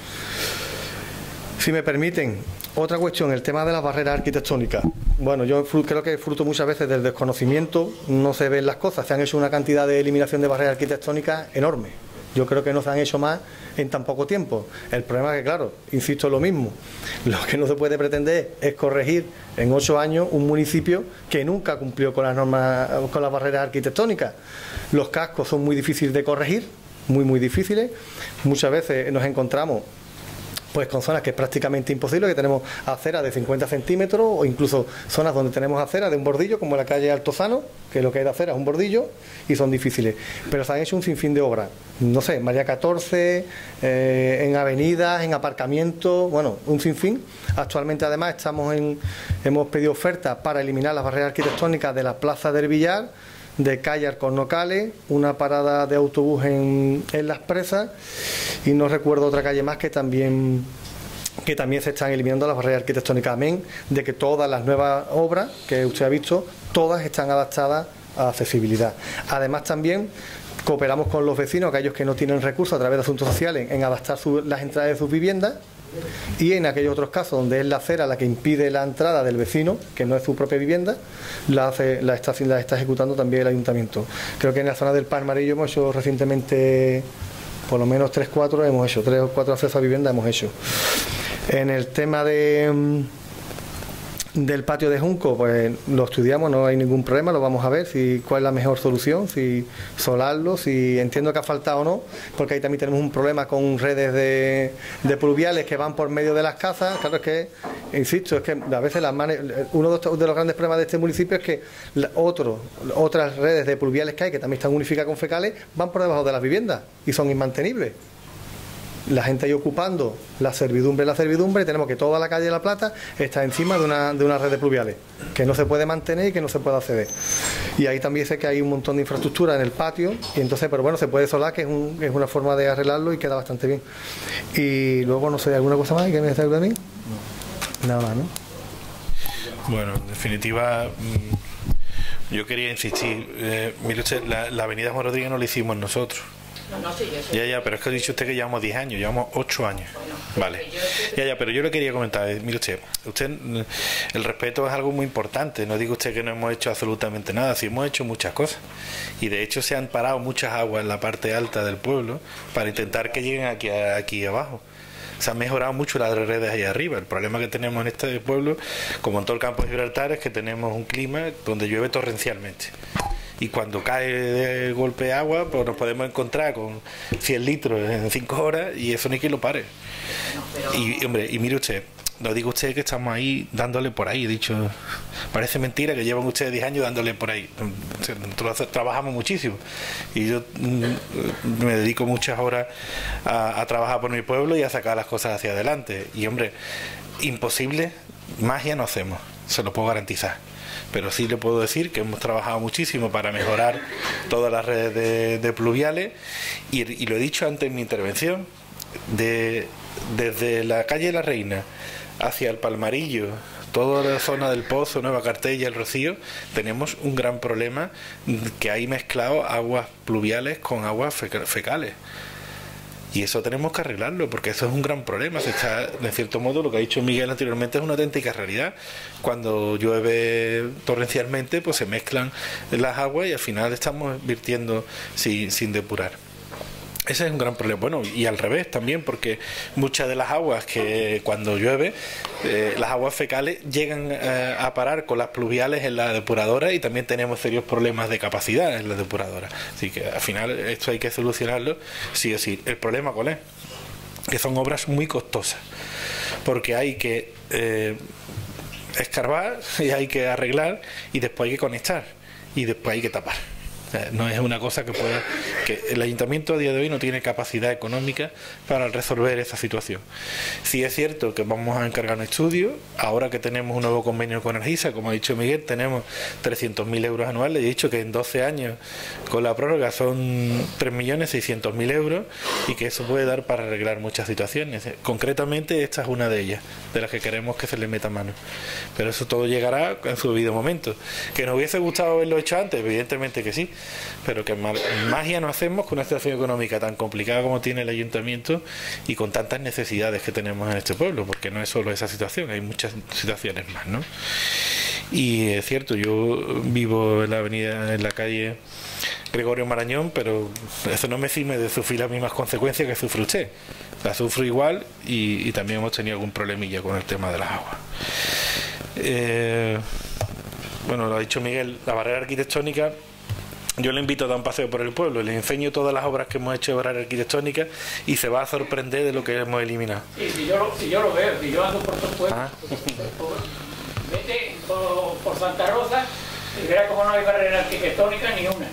Si me permiten, otra cuestión, el tema de las barreras arquitectónicas. Bueno, yo creo que fruto muchas veces del desconocimiento, no se ven las cosas. Se han hecho una cantidad de eliminación de barreras arquitectónicas enorme. Yo creo que no se han hecho más en tan poco tiempo. El problema es que, claro, insisto en lo mismo, lo que no se puede pretender es corregir en ocho años un municipio que nunca cumplió con las normas, con las barreras arquitectónicas. Los cascos son muy difíciles de corregir, muy muy difíciles. Muchas veces nos encontramos pues con zonas que es prácticamente imposible, que tenemos aceras de cincuenta centímetros o incluso zonas donde tenemos aceras de un bordillo, como la calle Altozano, que lo que hay de acera es un bordillo y son difíciles. Pero se han hecho un sinfín de obras, no sé, María catorce, eh, en avenidas, en aparcamientos, bueno, un sinfín. Actualmente además estamos en, hemos pedido ofertas para eliminar las barreras arquitectónicas de la Plaza del Villar, de calle Arconocales, una parada de autobús en, en Las Presas y no recuerdo otra calle más que también que también se están eliminando las barreras arquitectónicas, amén de que todas las nuevas obras que usted ha visto, todas están adaptadas a accesibilidad. Además también cooperamos con los vecinos, aquellos que no tienen recursos a través de asuntos sociales, en adaptar su, las entradas de sus viviendas. Y en aquellos otros casos donde es la acera la que impide la entrada del vecino, que no es su propia vivienda, la, hace, la, está, la está ejecutando también el ayuntamiento. Creo que en la zona del Pan Amarillo hemos hecho recientemente por lo menos tres cuatro hemos hecho, tres o cuatro accesos a vivienda hemos hecho. En el tema de del patio de Junco, pues lo estudiamos, no hay ningún problema, lo vamos a ver, si cuál es la mejor solución, si solarlo, si entiendo que ha faltado o no, porque ahí también tenemos un problema con redes de, de pluviales que van por medio de las casas. Claro, es que, insisto, es que a veces las manes, uno de los grandes problemas de este municipio es que la, otro, otras redes de pluviales que hay, que también están unificadas con fecales, van por debajo de las viviendas y son inmantenibles. La gente ahí ocupando la servidumbre, la servidumbre, y tenemos que toda la calle de La Plata está encima de una, de una red de pluviales, que no se puede mantener y que no se puede acceder. Y ahí también sé que hay un montón de infraestructura en el patio, y entonces, pero bueno, se puede solar, que es, un, es una forma de arreglarlo y queda bastante bien. Y luego, no sé, ¿alguna cosa más que me está ayudando a mí? No. Nada más, ¿no? Bueno, en definitiva, yo quería insistir, eh, mire usted, la, la avenida Juan Rodríguez no la hicimos nosotros. No, no, sí, yo sé. Ya, ya, pero es que ha dicho usted que llevamos diez años, llevamos ocho años. Bueno, vale. Ya, ya, pero yo le quería comentar, eh, mire usted, usted, el respeto es algo muy importante. No diga usted que no hemos hecho absolutamente nada, sí hemos hecho muchas cosas. Y de hecho se han parado muchas aguas en la parte alta del pueblo para intentar que lleguen aquí, aquí abajo. se han mejorado mucho las redes ahí arriba. El problema que tenemos en este pueblo, como en todo el campo de Gibraltar, es que tenemos un clima donde llueve torrencialmente. Y cuando cae de golpe agua, pues nos podemos encontrar con cien litros en cinco horas y eso ni que lo pare. Y, hombre, y mire usted, no diga usted que estamos ahí dándole por ahí, he dicho, parece mentira que llevan ustedes diez años dándole por ahí. Nosotros trabajamos muchísimo y yo mm, me dedico muchas horas a, a trabajar por mi pueblo y a sacar las cosas hacia adelante. Y hombre, imposible, magia no hacemos, se lo puedo garantizar. Pero sí le puedo decir que hemos trabajado muchísimo para mejorar todas las redes de, de pluviales y, y lo he dicho antes en mi intervención, de, desde la calle La Reina hacia el Palmarillo, toda la zona del Pozo, Nueva Cartella, El Rocío, tenemos un gran problema que hay mezclado aguas pluviales con aguas fecales. Y eso tenemos que arreglarlo, porque eso es un gran problema. Se está, de cierto modo, lo que ha dicho Miguel anteriormente es una auténtica realidad. Cuando llueve torrencialmente, pues se mezclan las aguas y al final estamos virtiendo sin, sin depurar. Ese es un gran problema. Bueno, y al revés también, porque muchas de las aguas que cuando llueve, eh, las aguas fecales llegan eh, a parar con las pluviales en la depuradora y también tenemos serios problemas de capacidad en la depuradora. Así que al final esto hay que solucionarlo sí o sí. ¿El problema cuál es? Que son obras muy costosas, porque hay que eh, escarbar y hay que arreglar y después hay que conectar y después hay que tapar. No es una cosa que pueda, que el ayuntamiento a día de hoy no tiene capacidad económica para resolver esa situación. Sí es cierto que vamos a encargar un estudio, ahora que tenemos un nuevo convenio con Energisa, como ha dicho Miguel, tenemos trescientos mil euros anuales, y he dicho que en doce años con la prórroga son tres millones seiscientos mil euros y que eso puede dar para arreglar muchas situaciones. Concretamente esta es una de ellas, de las que queremos que se le meta mano. Pero eso todo llegará en su debido momento. ¿Que nos hubiese gustado haberlo hecho antes? Evidentemente que sí. Pero que magia no hacemos con una situación económica tan complicada como tiene el ayuntamiento y con tantas necesidades que tenemos en este pueblo, porque no es solo esa situación, hay muchas situaciones más, ¿no? Y es cierto, yo vivo en la avenida, en la calle Gregorio Marañón, pero eso no me exime de sufrir las mismas consecuencias que sufre usted. La sufro igual y, y también hemos tenido algún problemilla con el tema de las aguas. Eh, bueno, lo ha dicho Miguel, la barrera arquitectónica. Yo le invito a dar un paseo por el pueblo, le enseño todas las obras que hemos hecho de barrera arquitectónica y se va a sorprender de lo que hemos eliminado. Sí, si yo lo, si yo lo veo, si yo ando por todo el pueblo, ah. vete por, por Santa Rosa y verás como no hay barrera arquitectónica ni una.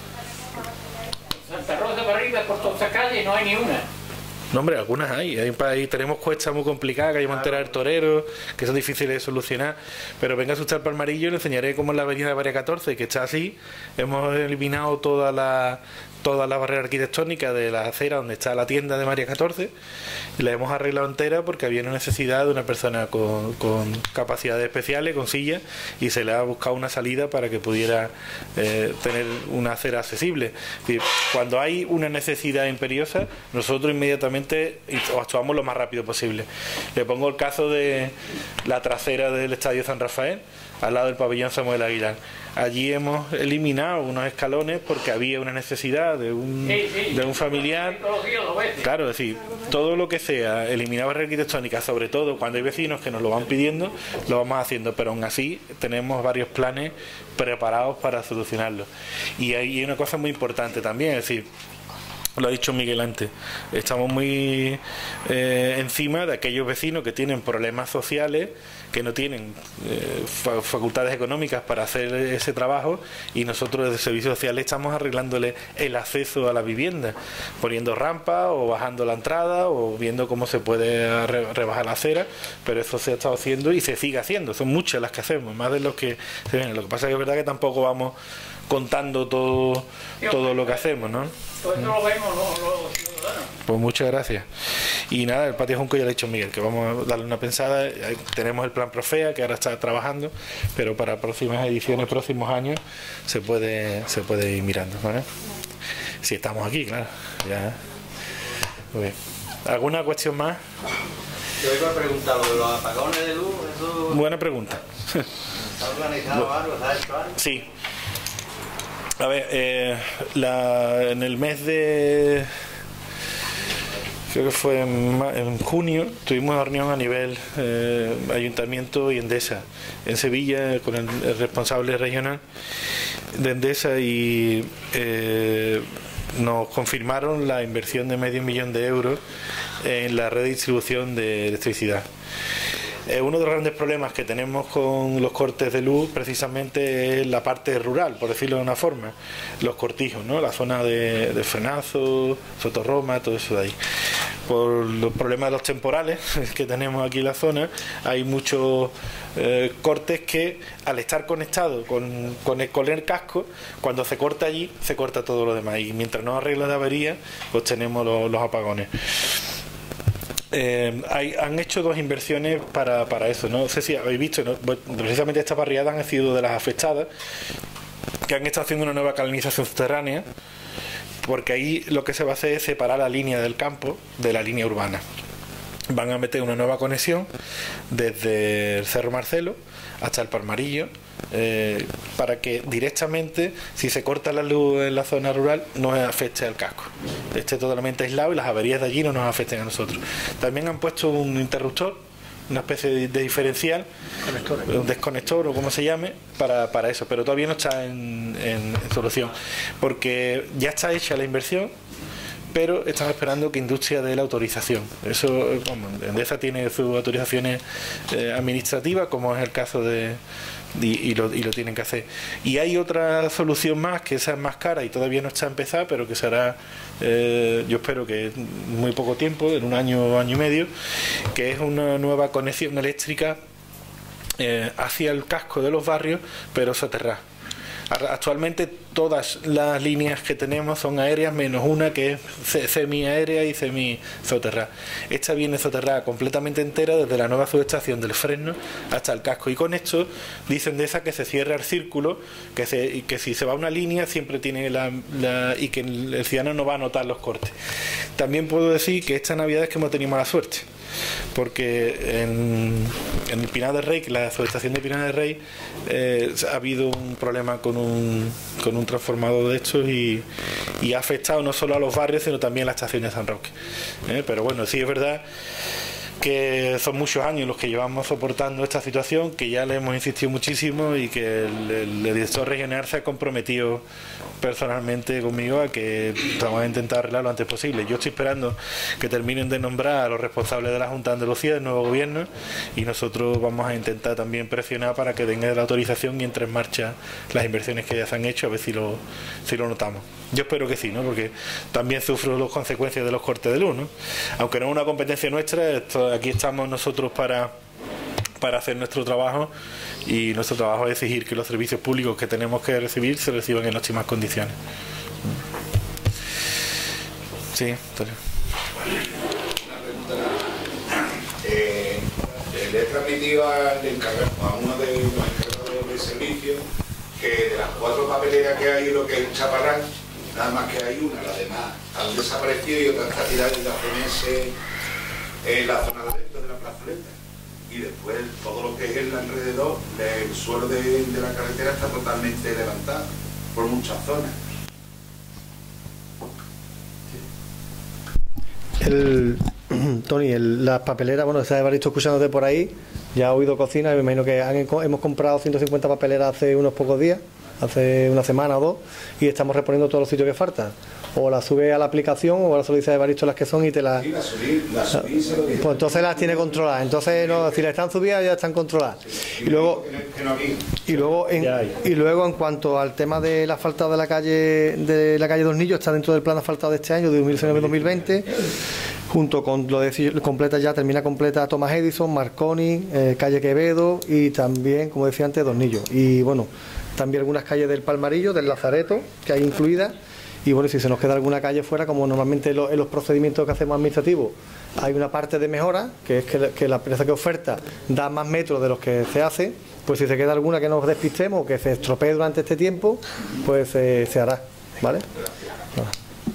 Santa Rosa para arriba, por toda esa calle no hay ni una. No, hombre, algunas hay. Ahí, ahí tenemos cuestas muy complicadas, calle Montera del Torero, que son difíciles de solucionar. Pero venga usted al Palmarillo y le enseñaré cómo en la avenida María catorce, que está así, hemos eliminado toda la, toda la barrera arquitectónica de la acera donde está la tienda de María catorce y la hemos arreglado entera porque había una necesidad de una persona con, con capacidades especiales, con silla, y se le ha buscado una salida para que pudiera eh, tener una acera accesible. Es decir, cuando hay una necesidad imperiosa, nosotros inmediatamente actuamos lo más rápido posible. Le pongo el caso de la trasera del Estadio San Rafael, al lado del pabellón Samuel Aguilar. Allí hemos eliminado unos escalones porque había una necesidad de un, sí, sí, de un familiar. Claro, es decir, todo lo que sea eliminar barreras arquitectónicas, sobre todo cuando hay vecinos que nos lo van pidiendo, lo vamos haciendo, pero aún así tenemos varios planes preparados para solucionarlo. Y hay una cosa muy importante también, es decir, lo ha dicho Miguel antes, estamos muy eh, encima de aquellos vecinos que tienen problemas sociales, que no tienen eh, facultades económicas para hacer ese trabajo, y nosotros desde Servicios Sociales estamos arreglándole el acceso a la vivienda, poniendo rampas o bajando la entrada o viendo cómo se puede re rebajar la acera, pero eso se ha estado haciendo y se sigue haciendo, son muchas las que hacemos, más de los que se ven. Lo que pasa es que es verdad que tampoco vamos contando todo, todo lo que hacemos, ¿no? Pues no lo vemos los ciudadanos. Pues muchas gracias. Y nada, el patio Junco ya le he dicho a Miguel que vamos a darle una pensada. Tenemos el plan Profea que ahora está trabajando, pero para próximas ediciones, próximos años, se puede se puede ir mirando, ¿vale? Si estamos aquí, claro. Ya. Muy bien. ¿Alguna cuestión más? Yo iba a preguntar lo de los apagones de luz. Eso... Buena pregunta. ¿Está organizado algo? ¿Está hecho algo? Sí. A ver, eh, la, en el mes de creo que fue en, en junio, tuvimos una reunión a nivel eh, Ayuntamiento y Endesa, en Sevilla, con el, el responsable regional de Endesa, y eh, nos confirmaron la inversión de medio millón de euros en la red de distribución de electricidad. Eh, uno de los grandes problemas que tenemos con los cortes de luz precisamente es la parte rural, por decirlo de una forma, los cortijos, ¿no? La zona de, de Frenazo, Sotorroma, todo eso de ahí. Por los problemas de los temporales que tenemos aquí en la zona, hay muchos eh, cortes que, al estar conectados con, con, el, con el casco, cuando se corta allí, se corta todo lo demás, y mientras no arregla la avería, pues tenemos los, los apagones. Eh, hay, han hecho dos inversiones para, para eso, no sé si habéis visto, ¿no? Precisamente estas barriadas han sido de las afectadas, que han estado haciendo una nueva canalización subterránea, porque ahí lo que se va a hacer es separar la línea del campo de la línea urbana. Van a meter una nueva conexión desde el Cerro Marcelo hasta el Palmarillo, eh, para que directamente, si se corta la luz en la zona rural, no afecte al casco, esté totalmente aislado y las averías de allí no nos afecten a nosotros. También han puesto un interruptor, una especie de, de diferencial, un desconector o como se llame, para, para eso, pero todavía no está en, en, en solución, porque ya está hecha la inversión, pero están esperando que Industria dé la autorización. Eso, bueno, Endesa tiene sus autorizaciones eh, administrativas, como es el caso de... Y, y, lo, y lo tienen que hacer. Y hay otra solución más, que esa es más cara y todavía no está empezada, pero que será, eh, yo espero que en muy poco tiempo, en un año o año y medio, que es una nueva conexión eléctrica eh, hacia el casco de los barrios, pero soterrada. Actualmente todas las líneas que tenemos son aéreas, menos una que es semi-aérea y semi-soterrada. Esta viene soterrada completamente entera desde la nueva subestación del Fresno hasta el casco, y con esto dicen de esa que se cierra el círculo, que, se, y que si se va una línea siempre tiene la, la y que el, el ciudadano no va a notar los cortes. También puedo decir que esta Navidad es que hemos tenido mala suerte, porque en, en el Pinar del Rey, que la subestación de Pinar del Rey, eh, ha habido un problema con un, con un transformador de estos y, y ha afectado no solo a los barrios, sino también a la estación de San Roque. Eh, pero bueno, sí es verdad que son muchos años los que llevamos soportando esta situación, que ya le hemos insistido muchísimo y que el, el, el director regional se ha comprometido personalmente conmigo a que vamos a intentar arreglar lo antes posible. Yo estoy esperando que terminen de nombrar a los responsables de la Junta de Andalucía, del nuevo gobierno, y nosotros vamos a intentar también presionar para que tengan la autorización y entre en marcha las inversiones que ya se han hecho, a ver si lo, si lo notamos. Yo espero que sí, ¿no? Porque también sufro las consecuencias de los cortes de luz, ¿no? Aunque no es una competencia nuestra, esto, aquí estamos nosotros para, para hacer nuestro trabajo, y nuestro trabajo es exigir que los servicios públicos que tenemos que recibir se reciban en óptimas condiciones. Sí, Antonio. Eh, le he transmitido al encargado, a uno de los encargados del servicio, que de las cuatro papeleras que hay, lo que es un chaparrán, nada más que hay una, las demás han desaparecido y otras están tiradas en la C N S, en la zona de dentro de la plazoleta. Y después todo lo que es el alrededor, el suelo de, de la carretera está totalmente levantado por muchas zonas. El, Tony, el, las papeleras, bueno, se ha visto escuchándote por ahí, ya ha oído cocina, y me imagino que han, hemos comprado ciento cincuenta papeleras hace unos pocos días, hace una semana o dos, y estamos reponiendo todos los sitios que faltan. O las sube a la aplicación o a la solicitud de Evaristo las que son y te las... Sí, las subí, las subí, se lo dije. Pues entonces las tiene controladas. Entonces, no, si las están subidas ya están controladas. Sí, y luego, que no, que no aquí. y luego, en, y luego en cuanto al tema del asfaltado de la calle de la calle Dornillo, está dentro del plan asfaltado de este año, de dos mil diecinueve a dos mil veinte, junto con lo de completa ya termina completa Thomas Edison, Marconi, eh, calle Quevedo y también, como decía antes, Dornillo. Y bueno, también algunas calles del Palmarillo, del Lazareto, que hay incluidas. Y bueno, si se nos queda alguna calle fuera, como normalmente en los, en los procedimientos que hacemos administrativos hay una parte de mejora, que es que, que la empresa que oferta da más metros de los que se hace, pues si se queda alguna que nos despistemos o que se estropee durante este tiempo, pues eh, se hará, ¿vale? Nada.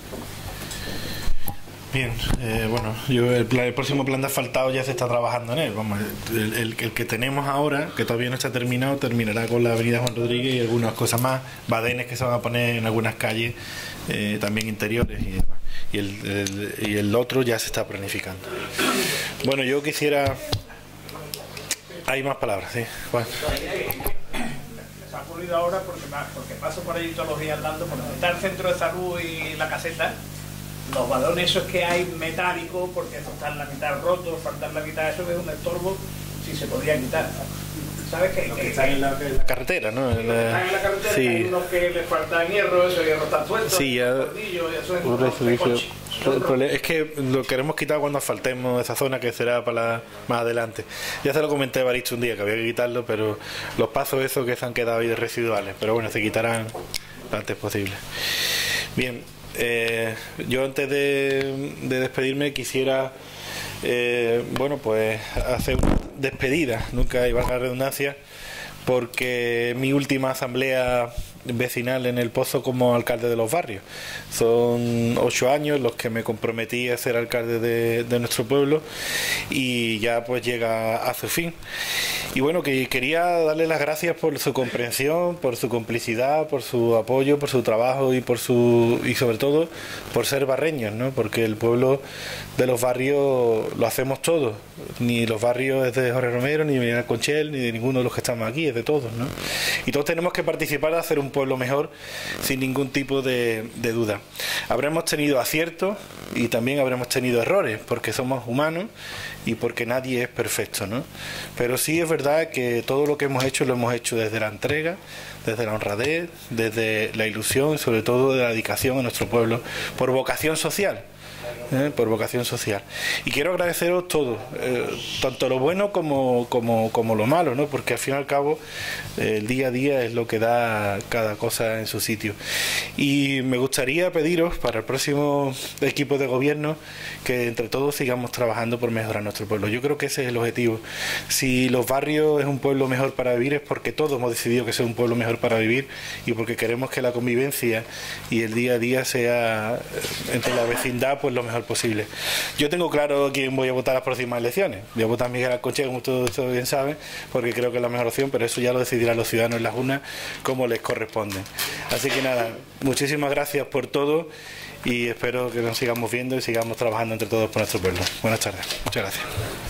Bien, eh, bueno, yo el, plan, el próximo plan de asfaltado ya se está trabajando en él. Vamos, el, el, el que tenemos ahora, que todavía no está terminado, terminará con la avenida Juan Rodríguez y algunas cosas más, badenes que se van a poner en algunas calles, eh, también interiores y demás. y el, el, y el otro ya se está planificando. Bueno, yo quisiera... Hay más palabras, sí. Juan. Se ha ocurrido ahora porque, porque paso por ahí todos los días andando, por donde está el centro de salud y la caseta, los balones esos que hay metálicos, porque están la mitad rotos, faltan la mitad, eso es un estorbo, si se podría quitar. ¿Sabes qué? Que están en la, en la carretera, ¿no? En la, están en la carretera, sí. Hay unos que les faltan hierro, esos hierros están sueltos, sí, ya, cordillos, eso es un servicio. El problema es que lo queremos quitar cuando asfaltemos esa zona, que será para la, más adelante. Ya se lo comenté a Baristo un día que había que quitarlo, pero los pasos esos que se han quedado ahí de residuales, pero bueno, se quitarán lo antes posible. Bien, eh, yo antes de, de despedirme quisiera eh, bueno, pues hacer una despedida, nunca iba a la redundancia, porque mi última asamblea vecinal en El Pozo como alcalde de los barrios. Son ocho años los que me comprometí a ser alcalde de, de nuestro pueblo y ya pues llega a su fin. Y bueno, que quería darle las gracias por su comprensión, por su complicidad, por su apoyo, por su trabajo y por su y sobre todo por ser barreños, ¿no? Porque el pueblo de los barrios lo hacemos todos. Ni los barrios es de Jorge Romero, ni de Conchel, ni de ninguno de los que estamos aquí, es de todos, ¿no? Y todos tenemos que participar de hacer un pueblo mejor sin ningún tipo de, de duda. Habremos tenido aciertos y también habremos tenido errores, porque somos humanos y porque nadie es perfecto, ¿no? Pero sí es verdad que todo lo que hemos hecho lo hemos hecho desde la entrega, desde la honradez, desde la ilusión y sobre todo de la dedicación a nuestro pueblo, por vocación social. ¿Eh? Por vocación social. Y quiero agradeceros todo, eh, tanto lo bueno como, como, como lo malo, ¿no? Porque al fin y al cabo eh, el día a día es lo que da cada cosa en su sitio. Y me gustaría pediros para el próximo equipo de gobierno que entre todos sigamos trabajando por mejorar nuestro pueblo. Yo creo que ese es el objetivo. Si los barrios es un pueblo mejor para vivir, es porque todos hemos decidido que sea un pueblo mejor para vivir y porque queremos que la convivencia y el día a día sea entre la vecindad pues lo mejor posible. Yo tengo claro quién voy a votar las próximas elecciones. Voy a votar a Miguel Alconchel, como todos bien saben, porque creo que es la mejor opción, pero eso ya lo decidirán los ciudadanos en las urnas como les corresponde. Así que nada, muchísimas gracias por todo y espero que nos sigamos viendo y sigamos trabajando entre todos por nuestro pueblo. Buenas tardes. Muchas gracias.